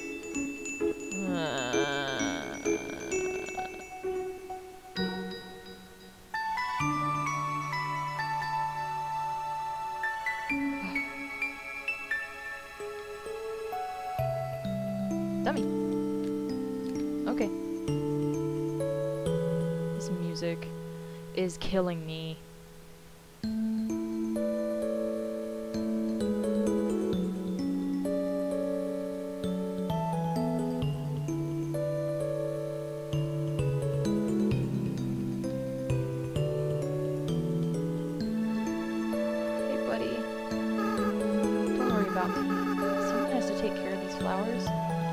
Speaker 1: Dummy. Okay. This music is killing me. Someone has to take care of these flowers.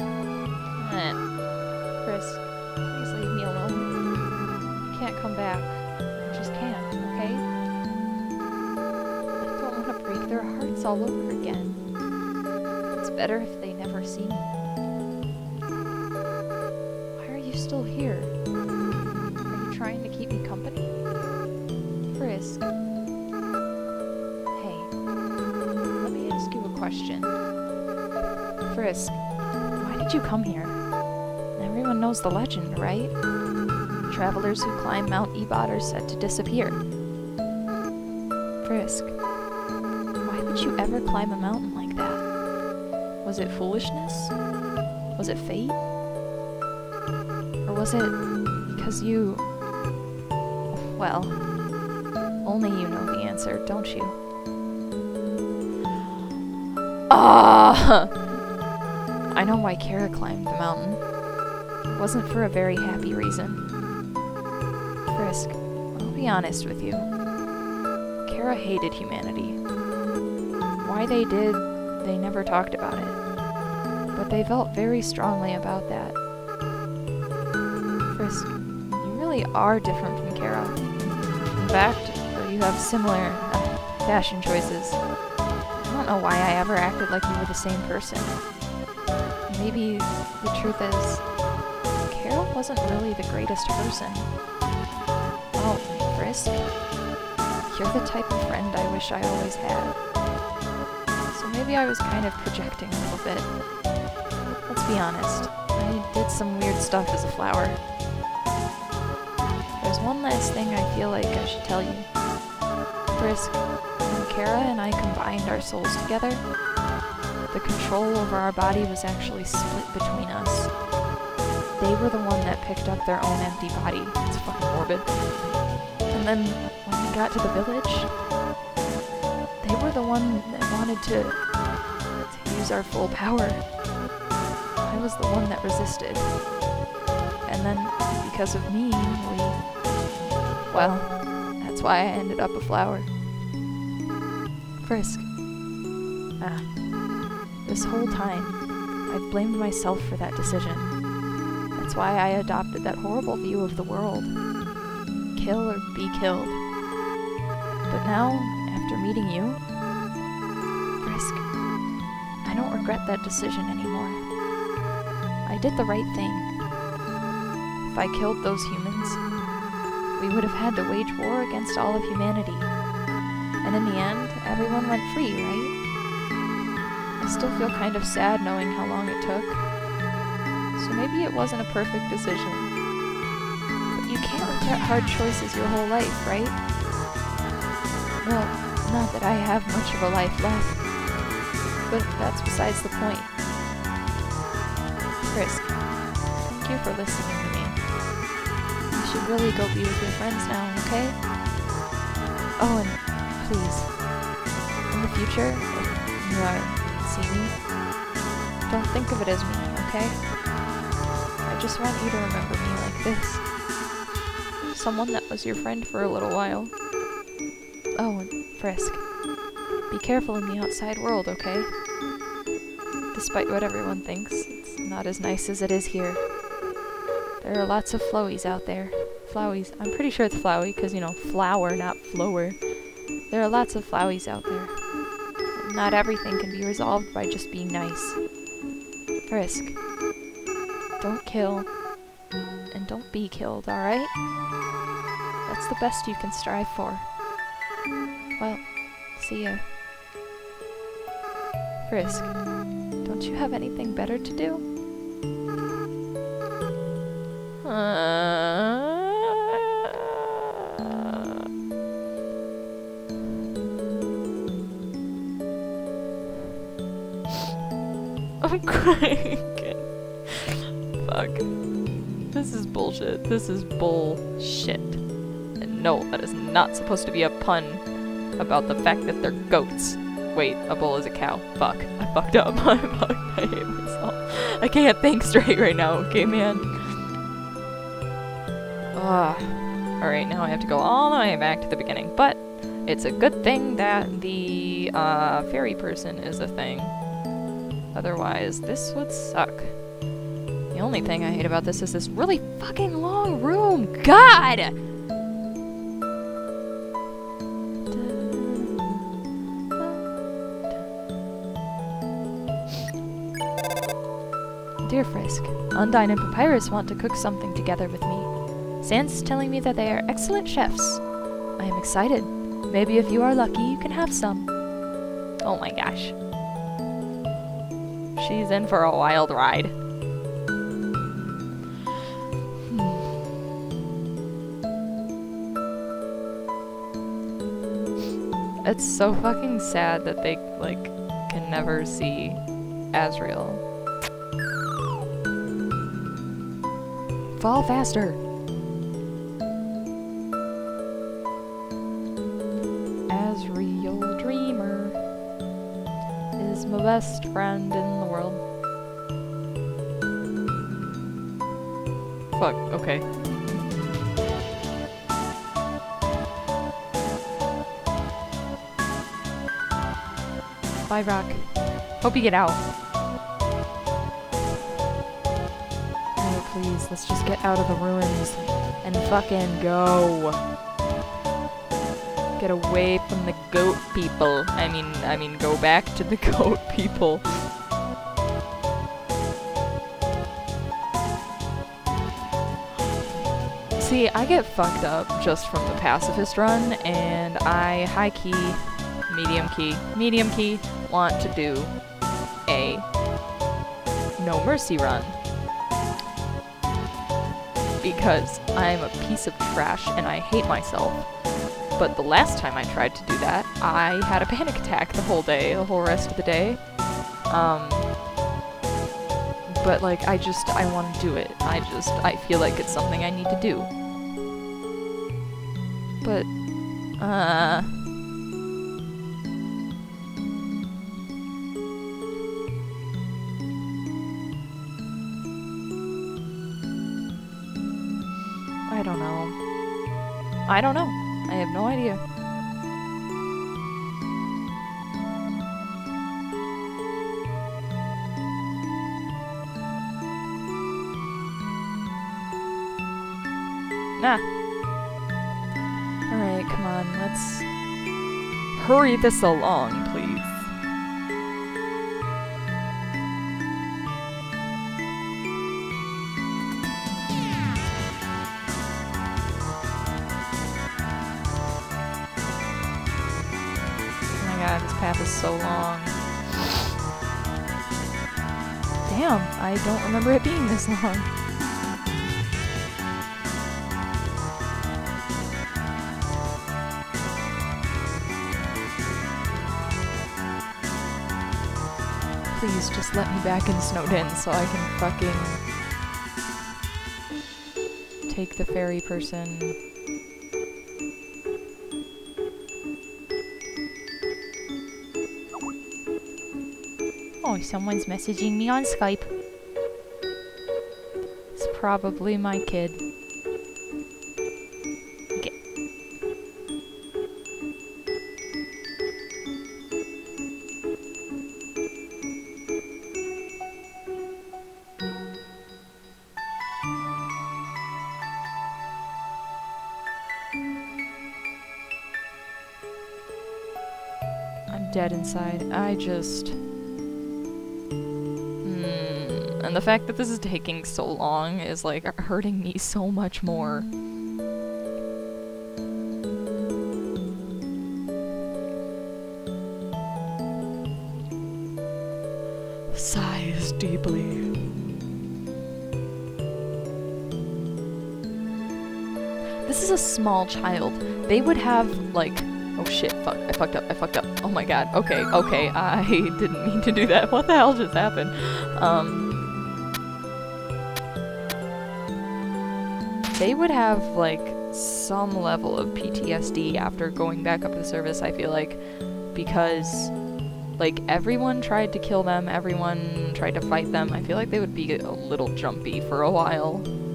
Speaker 1: Chris, please leave me alone. I can't come back. I just can't, okay? I don't want to break their hearts all over again. It's better if they never see me. Why are you still here? Are you trying to keep me company? Frisk. Question. Frisk, why did you come here? Everyone knows the legend, right? Travelers who climb Mount Ebot are said to disappear. Frisk, why would you ever climb a mountain like that? Was it foolishness? Was it fate? Or was it because you... Well, only you know the answer, don't you? I know why Kara climbed the mountain. It wasn't for a very happy reason. Frisk, I'll be honest with you. Kara hated humanity. Why they did, they never talked about it. But they felt very strongly about that. Frisk, you really are different from Kara. In fact, you have similar fashion choices. I don't know why I ever acted like you were the same person. Maybe the truth is, Carol wasn't really the greatest person. Oh, Frisk, you're the type of friend I wish I always had. So maybe I was kind of projecting a little bit. Let's be honest, I did some weird stuff as a flower. There's one last thing I feel like I should tell you. Frisk, when Kara and I combined our souls together, the control over our body was actually split between us. They were the one that picked up their own empty body. It's fucking morbid. And then, when we got to the village, they were the one that wanted to use our full power. I was the one that resisted. And then, because of me, well, that's why I ended up a flower. Frisk. This whole time, I've blamed myself for that decision. That's why I adopted that horrible view of the world. Kill or be killed. But now, after meeting you, Frisk, I don't regret that decision anymore. I did the right thing. If I killed those humans, we would have had to wage war against all of humanity. And in the end, everyone went free, right? I still feel kind of sad knowing how long it took. So maybe it wasn't a perfect decision. But you can't regret hard choices your whole life, right? Well, Not that I have much of a life left, but that's besides the point. Frisk, thank you for listening to me. You should really go be with your friends now, okay? Oh, and please, in the future, if you see me, don't think of it as me, okay? I just want you to remember me like this. Someone that was your friend for a little while. Oh, and Frisk, be careful in the outside world, okay? Despite what everyone thinks, it's not as nice as it is here. There are lots of flowies out there. Flowies. I'm pretty sure it's flowy, because, you know, flower, not flower. There are lots of flowies out there. Not everything can be resolved by just being nice. Frisk, don't kill, and don't be killed, alright? That's the best you can strive for. Well, see ya. Frisk, don't you have anything better to do? I'm crying again. Fuck. This is bullshit. This is bullshit. And no, that is not supposed to be a pun about the fact that they're goats. Wait, a bull is a cow. Fuck. I fucked up. I hate myself. I can't think straight right now, okay, man? Alright, now I have to go all the way back to the beginning. But it's a good thing that the fairy person is a thing. Otherwise, this would suck. The only thing I hate about this is this really fucking long room. God! Dear Frisk, Undyne and Papyrus want to cook something together with me. Sans is telling me that they are excellent chefs. I am excited. Maybe if you are lucky, you can have some. Oh my gosh. She's in for a wild ride. It's so fucking sad that they, like, can never see Asriel. Fall faster! Asriel Dreamer is my best friend in the world. Fuck, okay. Bye, Rock. Hope you get out. Oh, please, let's just get out of the ruins and fucking go. Get away from the goat people. I mean, go back to the goat people. See, I get fucked up just from the pacifist run, and I high-key, medium-key, want to do a no mercy run. Because I'm a piece of trash and I hate myself. But the last time I tried to do that, I had a panic attack the whole rest of the day. But like, I want to do it. I feel like it's something I need to do. But, I don't know. I have no idea. Nah. Alright, come on, let's hurry this along, please. Oh my god, this path is so long. Damn, I don't remember it being this long. Please just let me back in Snowdin so I can fucking take the fairy person. Oh, someone's messaging me on Skype. It's probably my kid. Okay. I'm dead inside. I just... And the fact that this is taking so long is, like, hurting me so much more.
Speaker 2: Sighs deeply.
Speaker 1: This is a small child. They would have, like... Oh shit, fuck, I fucked up. Oh my god, okay, I didn't mean to do that. What the hell just happened? They would have, like, some level of PTSD after going back up to the service, I feel like, because, like, everyone tried to kill them, everyone tried to fight them. I feel like they would be a little jumpy for a while.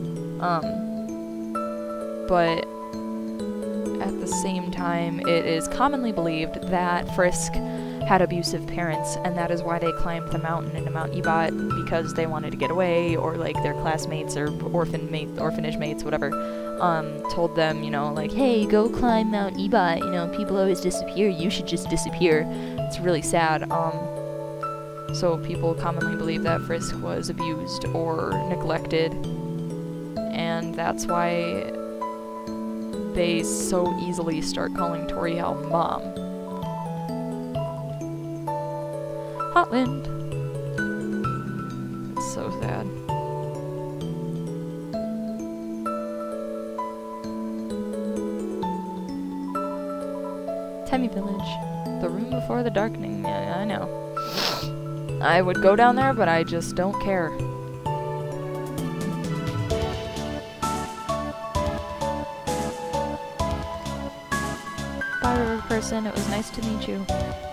Speaker 1: But at the same time, it is commonly believed that Frisk had abusive parents, and that is why they climbed the mountain into Mount Ebot, because they wanted to get away, or like their classmates or orphanage mates, whatever, told them, you know, like, hey, go climb Mount Ebot, you know, people always disappear, you should just disappear. It's really sad. So people commonly believe that Frisk was abused or neglected, and that's why they so easily start calling Toriel Mom. Hot wind. It's so sad. Temmie Village. The room before the darkening. Yeah, I know. I would go down there, but I just don't care. Bye, river person. It was nice to meet you.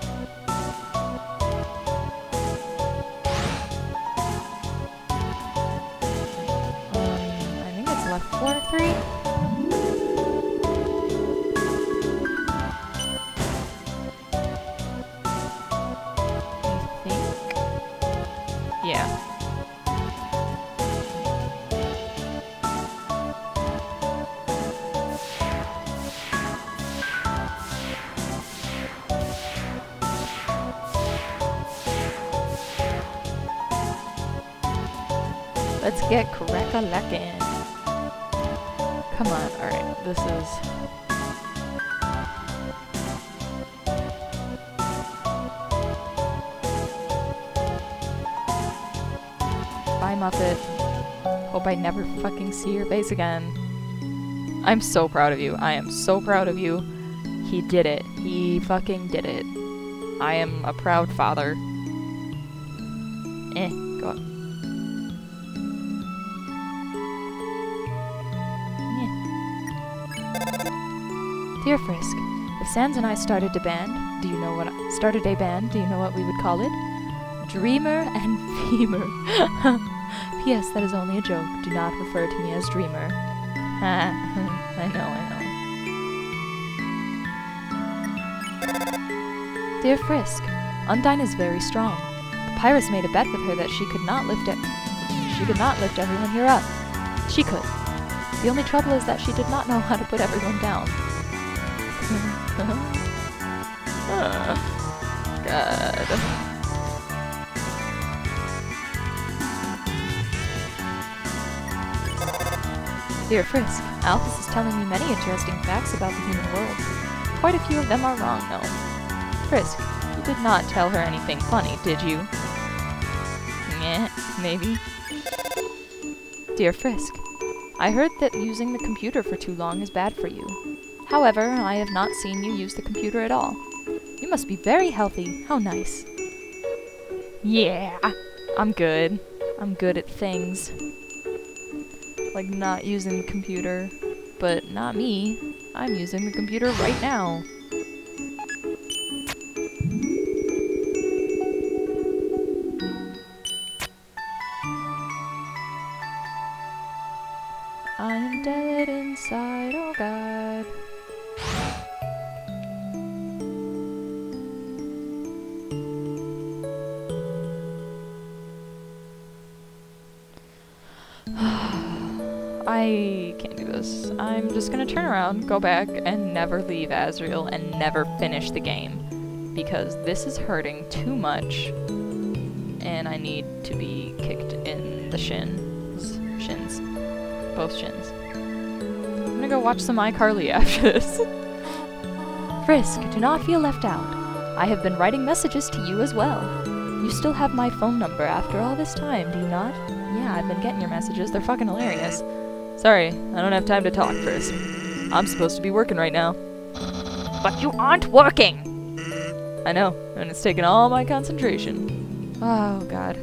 Speaker 1: Floor 3? I think. Yeah. Let's get crack-a-lackin'. Come on, alright, this is... Bye, Muppet. Hope I never fucking see your face again. I'm so proud of you. I am so proud of you. He did it. He fucking did it. I am a proud father. Go up. Dear Frisk, if Sans and I started a band, do you know what we would call it? Dreamer and Femur. P.S. That is only a joke. Do not refer to me as Dreamer. I know. Dear Frisk, Undyne is very strong. Papyrus made a bet with her that she could not lift everyone here up. She could. The only trouble is that she did not know how to put everyone down. God. Dear Frisk, Alphys is telling me many interesting facts about the human world. Quite a few of them are wrong, though. Frisk, you did not tell her anything funny, did you? Meh, maybe. Dear Frisk, I heard that using the computer for too long is bad for you. However, I have not seen you use the computer at all. You must be very healthy. How nice. Yeah, I'm good. I'm good at things. Like not using the computer. But not me. I'm using the computer right now. I am dead inside, oh god. I can't do this. I'm just gonna turn around, go back, and never leave Azrael and never finish the game. Because this is hurting too much. And I need to be kicked in the shins. Both shins. I'm gonna go watch some iCarly after this. Frisk, do not feel left out. I have been writing messages to you as well. You still have my phone number after all this time, do you not? Yeah, I've been getting your messages. They're fucking hilarious. Sorry, I don't have time to talk, Frisk. I'm supposed to be working right now.
Speaker 3: But you aren't working!
Speaker 1: I know, and it's taken all my concentration. Oh, God.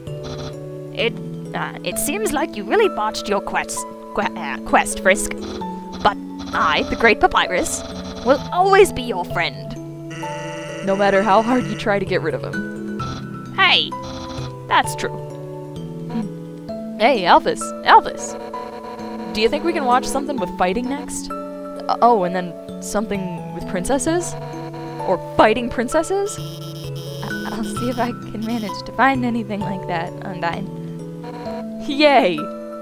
Speaker 3: It seems like you really botched your quest, Frisk. But I, the Great Papyrus, will always be your friend.
Speaker 1: No matter how hard you try to get rid of him.
Speaker 3: Hey, that's true.
Speaker 1: Hey, Alphys! Alphys! Do you think we can watch something with fighting next? Oh, and then something with princesses? Or fighting princesses? I'll see if I can manage to find anything like that, Undyne. Yay!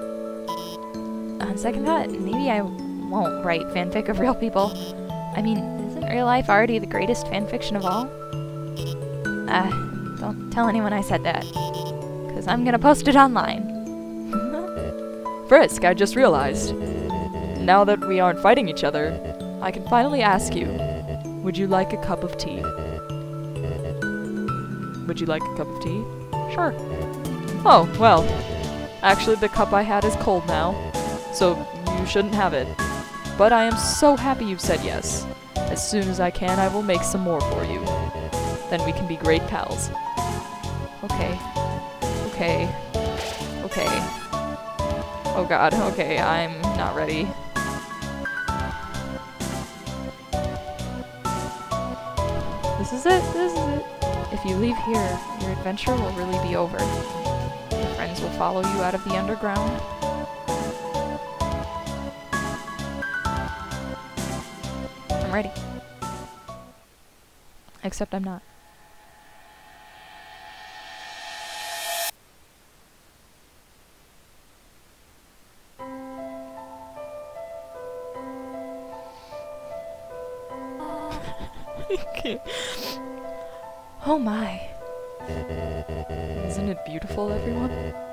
Speaker 1: On second thought, maybe I won't write fanfic of real people. I mean, isn't real life already the greatest fanfiction of all? Don't tell anyone I said that. Because I'm gonna post it online. Frisk, I just realized. Now that we aren't fighting each other, I can finally ask you, would you like a cup of tea? Would you like a cup of tea? Sure. Oh, well. Actually, the cup I had is cold now, so you shouldn't have it. But I am so happy you've said yes. As soon as I can, I will make some more for you. Then we can be great pals. Okay. Okay. Okay. Oh god, okay, I'm not ready. This is it, this is it. If you leave here, your adventure will really be over. Your friends will follow you out of the underground. I'm ready. Except I'm not. Oh my. Isn't it beautiful, everyone?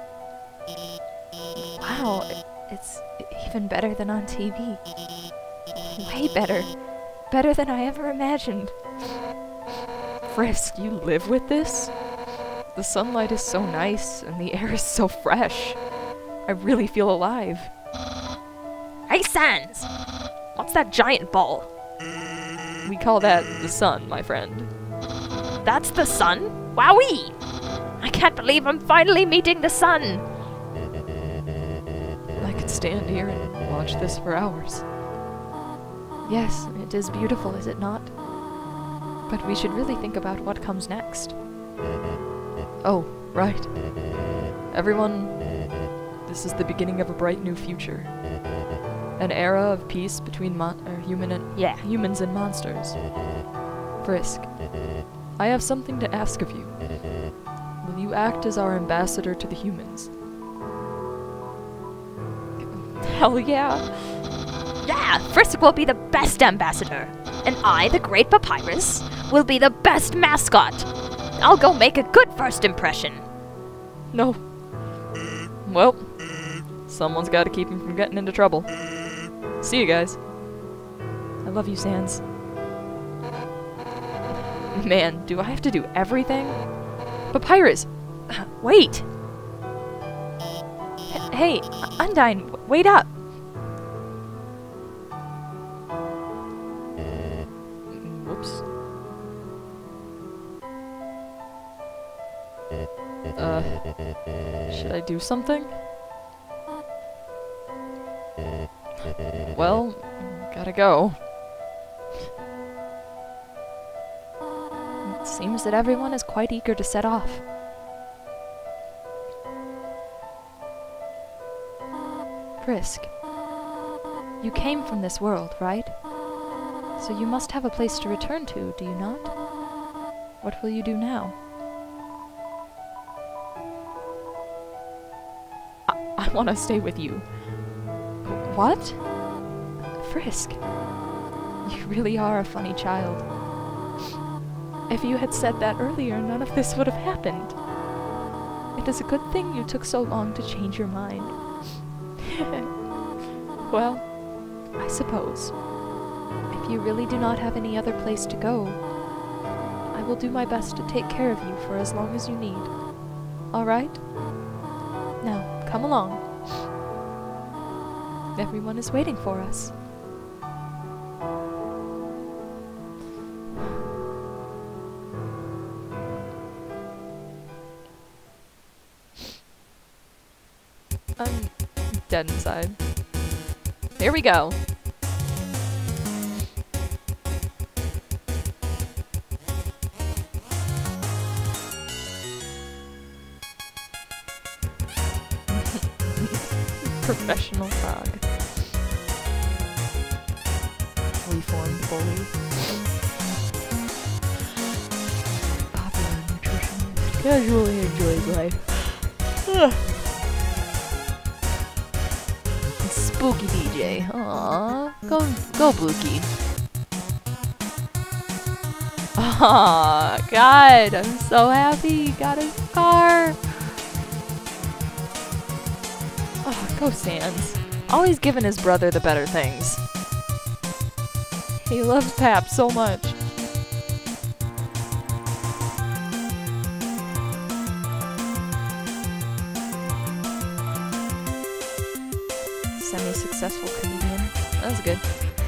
Speaker 1: Wow, it's even better than on TV. Way better. Better than I ever imagined. Frisk, you live with this? The sunlight is so nice, and the air is so fresh. I really feel alive.
Speaker 3: Hey, Sans! What's that giant ball?
Speaker 1: We call that the sun, my friend.
Speaker 3: That's the sun? Wowee! I can't believe I'm finally meeting the sun!
Speaker 1: I could stand here and watch this for hours. Yes, it is beautiful, is it not? But we should really think about what comes next. Oh, right. Everyone, this is the beginning of a bright new future. An era of peace between humans and monsters. Frisk, I have something to ask of you. Will you act as our ambassador to the humans? Hell yeah!
Speaker 3: Yeah, Frisk will be the best ambassador. And I, the Great Papyrus, will be the best mascot. I'll go make a good first impression.
Speaker 1: No. Well, someone's got to keep him from getting into trouble. See you guys. I love you, Sans. Man, do I have to do everything? Papyrus! Wait! Hey, Undyne, wait up! Whoops. do something? Well, gotta go. It seems that everyone is quite eager to set off. Frisk, you came from this world, right? So you must have a place to return to, do you not? What will you do now? I want to stay with you. What? Frisk, you really are a funny child. If you had said that earlier, none of this would have happened. It is a good thing you took so long to change your mind. Well, I suppose. If you really do not have any other place to go, I will do my best to take care of you for as long as you need. All right? Now, come along. Everyone is waiting for us. I'm dead inside. Here we go. Professional frog. Reformed bully. Popular nutritionist. Casually enjoys life. Ugh. Spooky DJ. Aww. Go Blookie. Aw, God, I'm so happy he got his car. Oh, go Sans. Always giving his brother the better things. He loves Pap so much. Semi-successful comedian. That was good.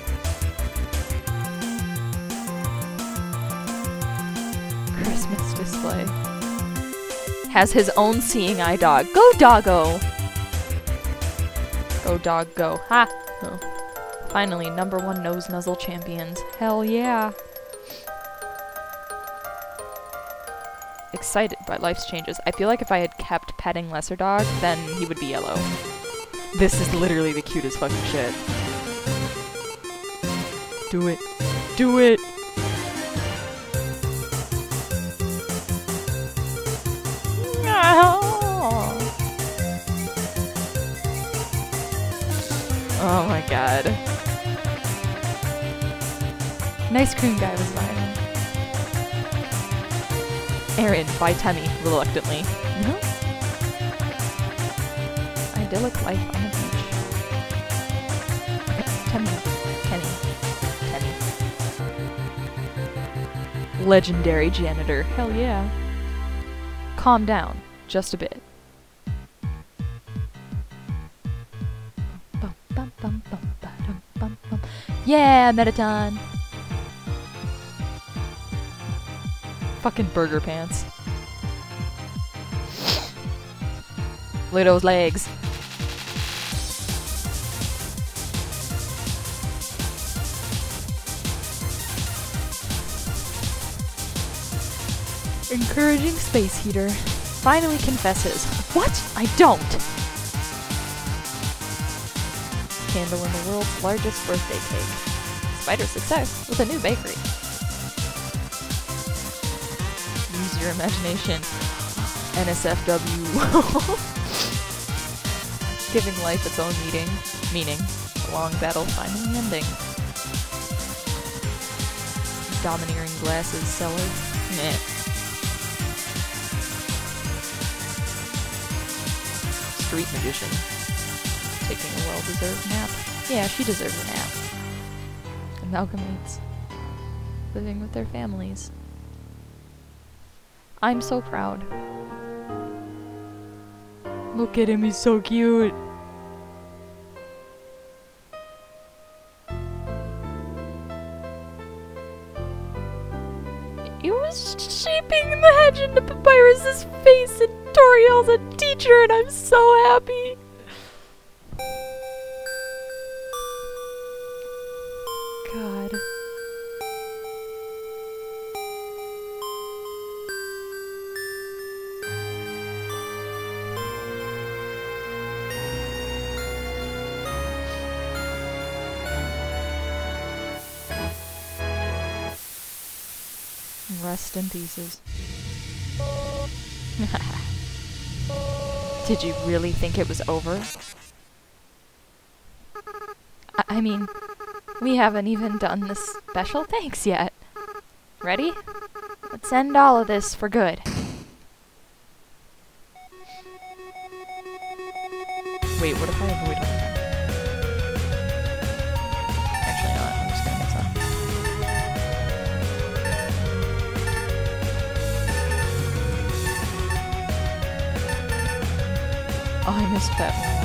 Speaker 1: Christmas display. Has his own seeing eye dog. Go doggo! Go dog go. Ha! Oh. Finally, #1 nose nuzzle champions. Hell yeah! Excited by life's changes. I feel like if I had kept petting Lesser Dog, then he would be yellow. This is literally the cutest fucking shit. Do it. Do it! Oh my god. Nice cream guy was mine. Aaron by Temmie, reluctantly. No? Idyllic life on the beach. Okay, Temmie. Legendary janitor. Hell yeah. Calm down. Just a bit. Yeah, Metaton! Fucking burger pants. Look at those legs. Encouraging space heater. Finally confesses. What? I don't! Candle in the world's largest birthday cake. Spider success with a new bakery. Use your imagination. NSFW. Giving life its own meaning. A long battle finally ending. Domineering glasses seller. Meh. Street magician. Taking a well-deserved nap. Yeah, she deserves a nap. Amalgamates. Living with their families. I'm so proud. Look at him, he's so cute. It was shaping the hedge into Papyrus's face and Toriel's a teacher and I'm so happy. God. Rest in pieces. Did you really think it was over? I mean, we haven't even done the special thanks yet. Ready? Let's end all of this for good. Wait, what if I avoid one? Actually, no, I'm just gonna mess up. Oh, I missed that one.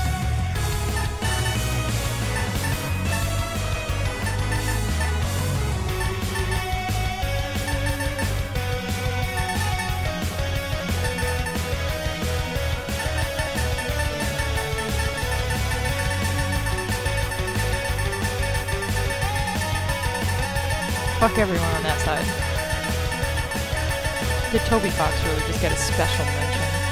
Speaker 1: Fuck everyone on that side. Did Toby Fox really just get a special mention?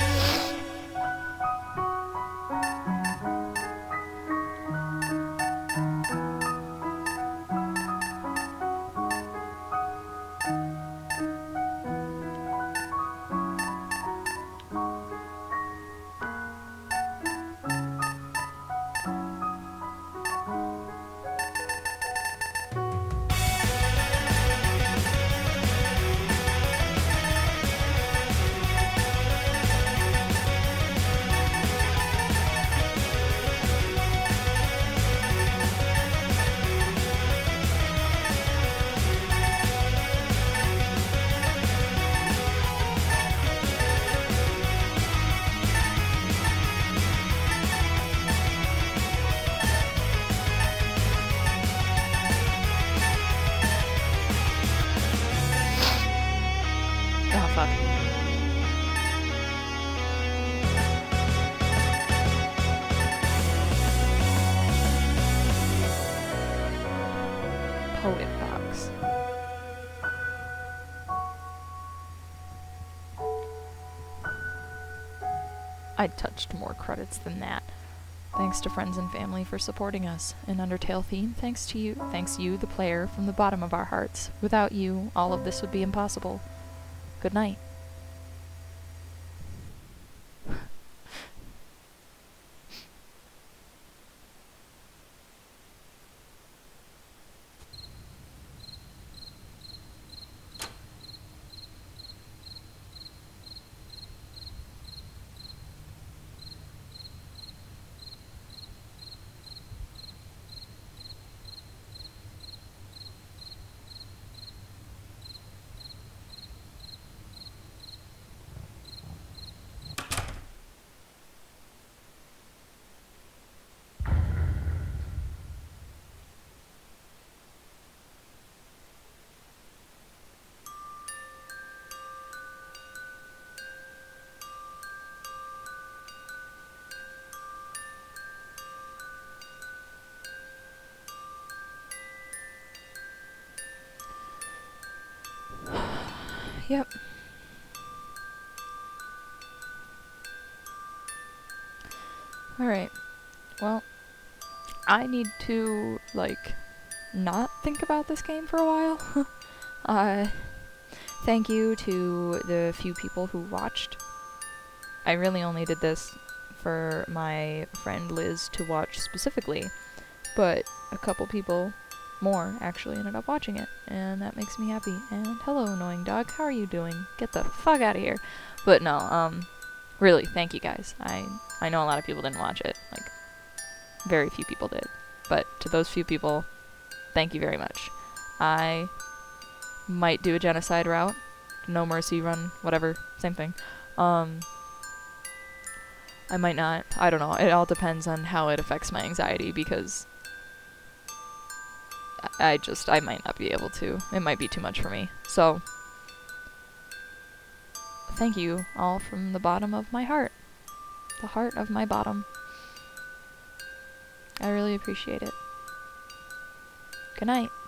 Speaker 1: Oh, fuck. Poet Fox. I touched more credits than that. Thanks to friends and family for supporting us. An Undertale theme, thanks you, the player, from the bottom of our hearts. Without you, all of this would be impossible. Good night. Yep. Alright. Well, I need to, like, not think about this game for a while. Thank you to the few people who watched. I really only did this for my friend Liz to watch specifically, but a couple people more actually ended up watching it, and that makes me happy. And hello, annoying dog, how are you doing? Get the fuck out of here. But no, really, thank you guys. I know a lot of people didn't watch it, like, very few people did, but to those few people, thank you very much. I might do a genocide route, no mercy run, whatever, same thing. I might not, I don't know, it all depends on how it affects my anxiety, because I might not be able to. It might be too much for me. So, thank you all from the bottom of my heart. The heart of my bottom. I really appreciate it. Good night.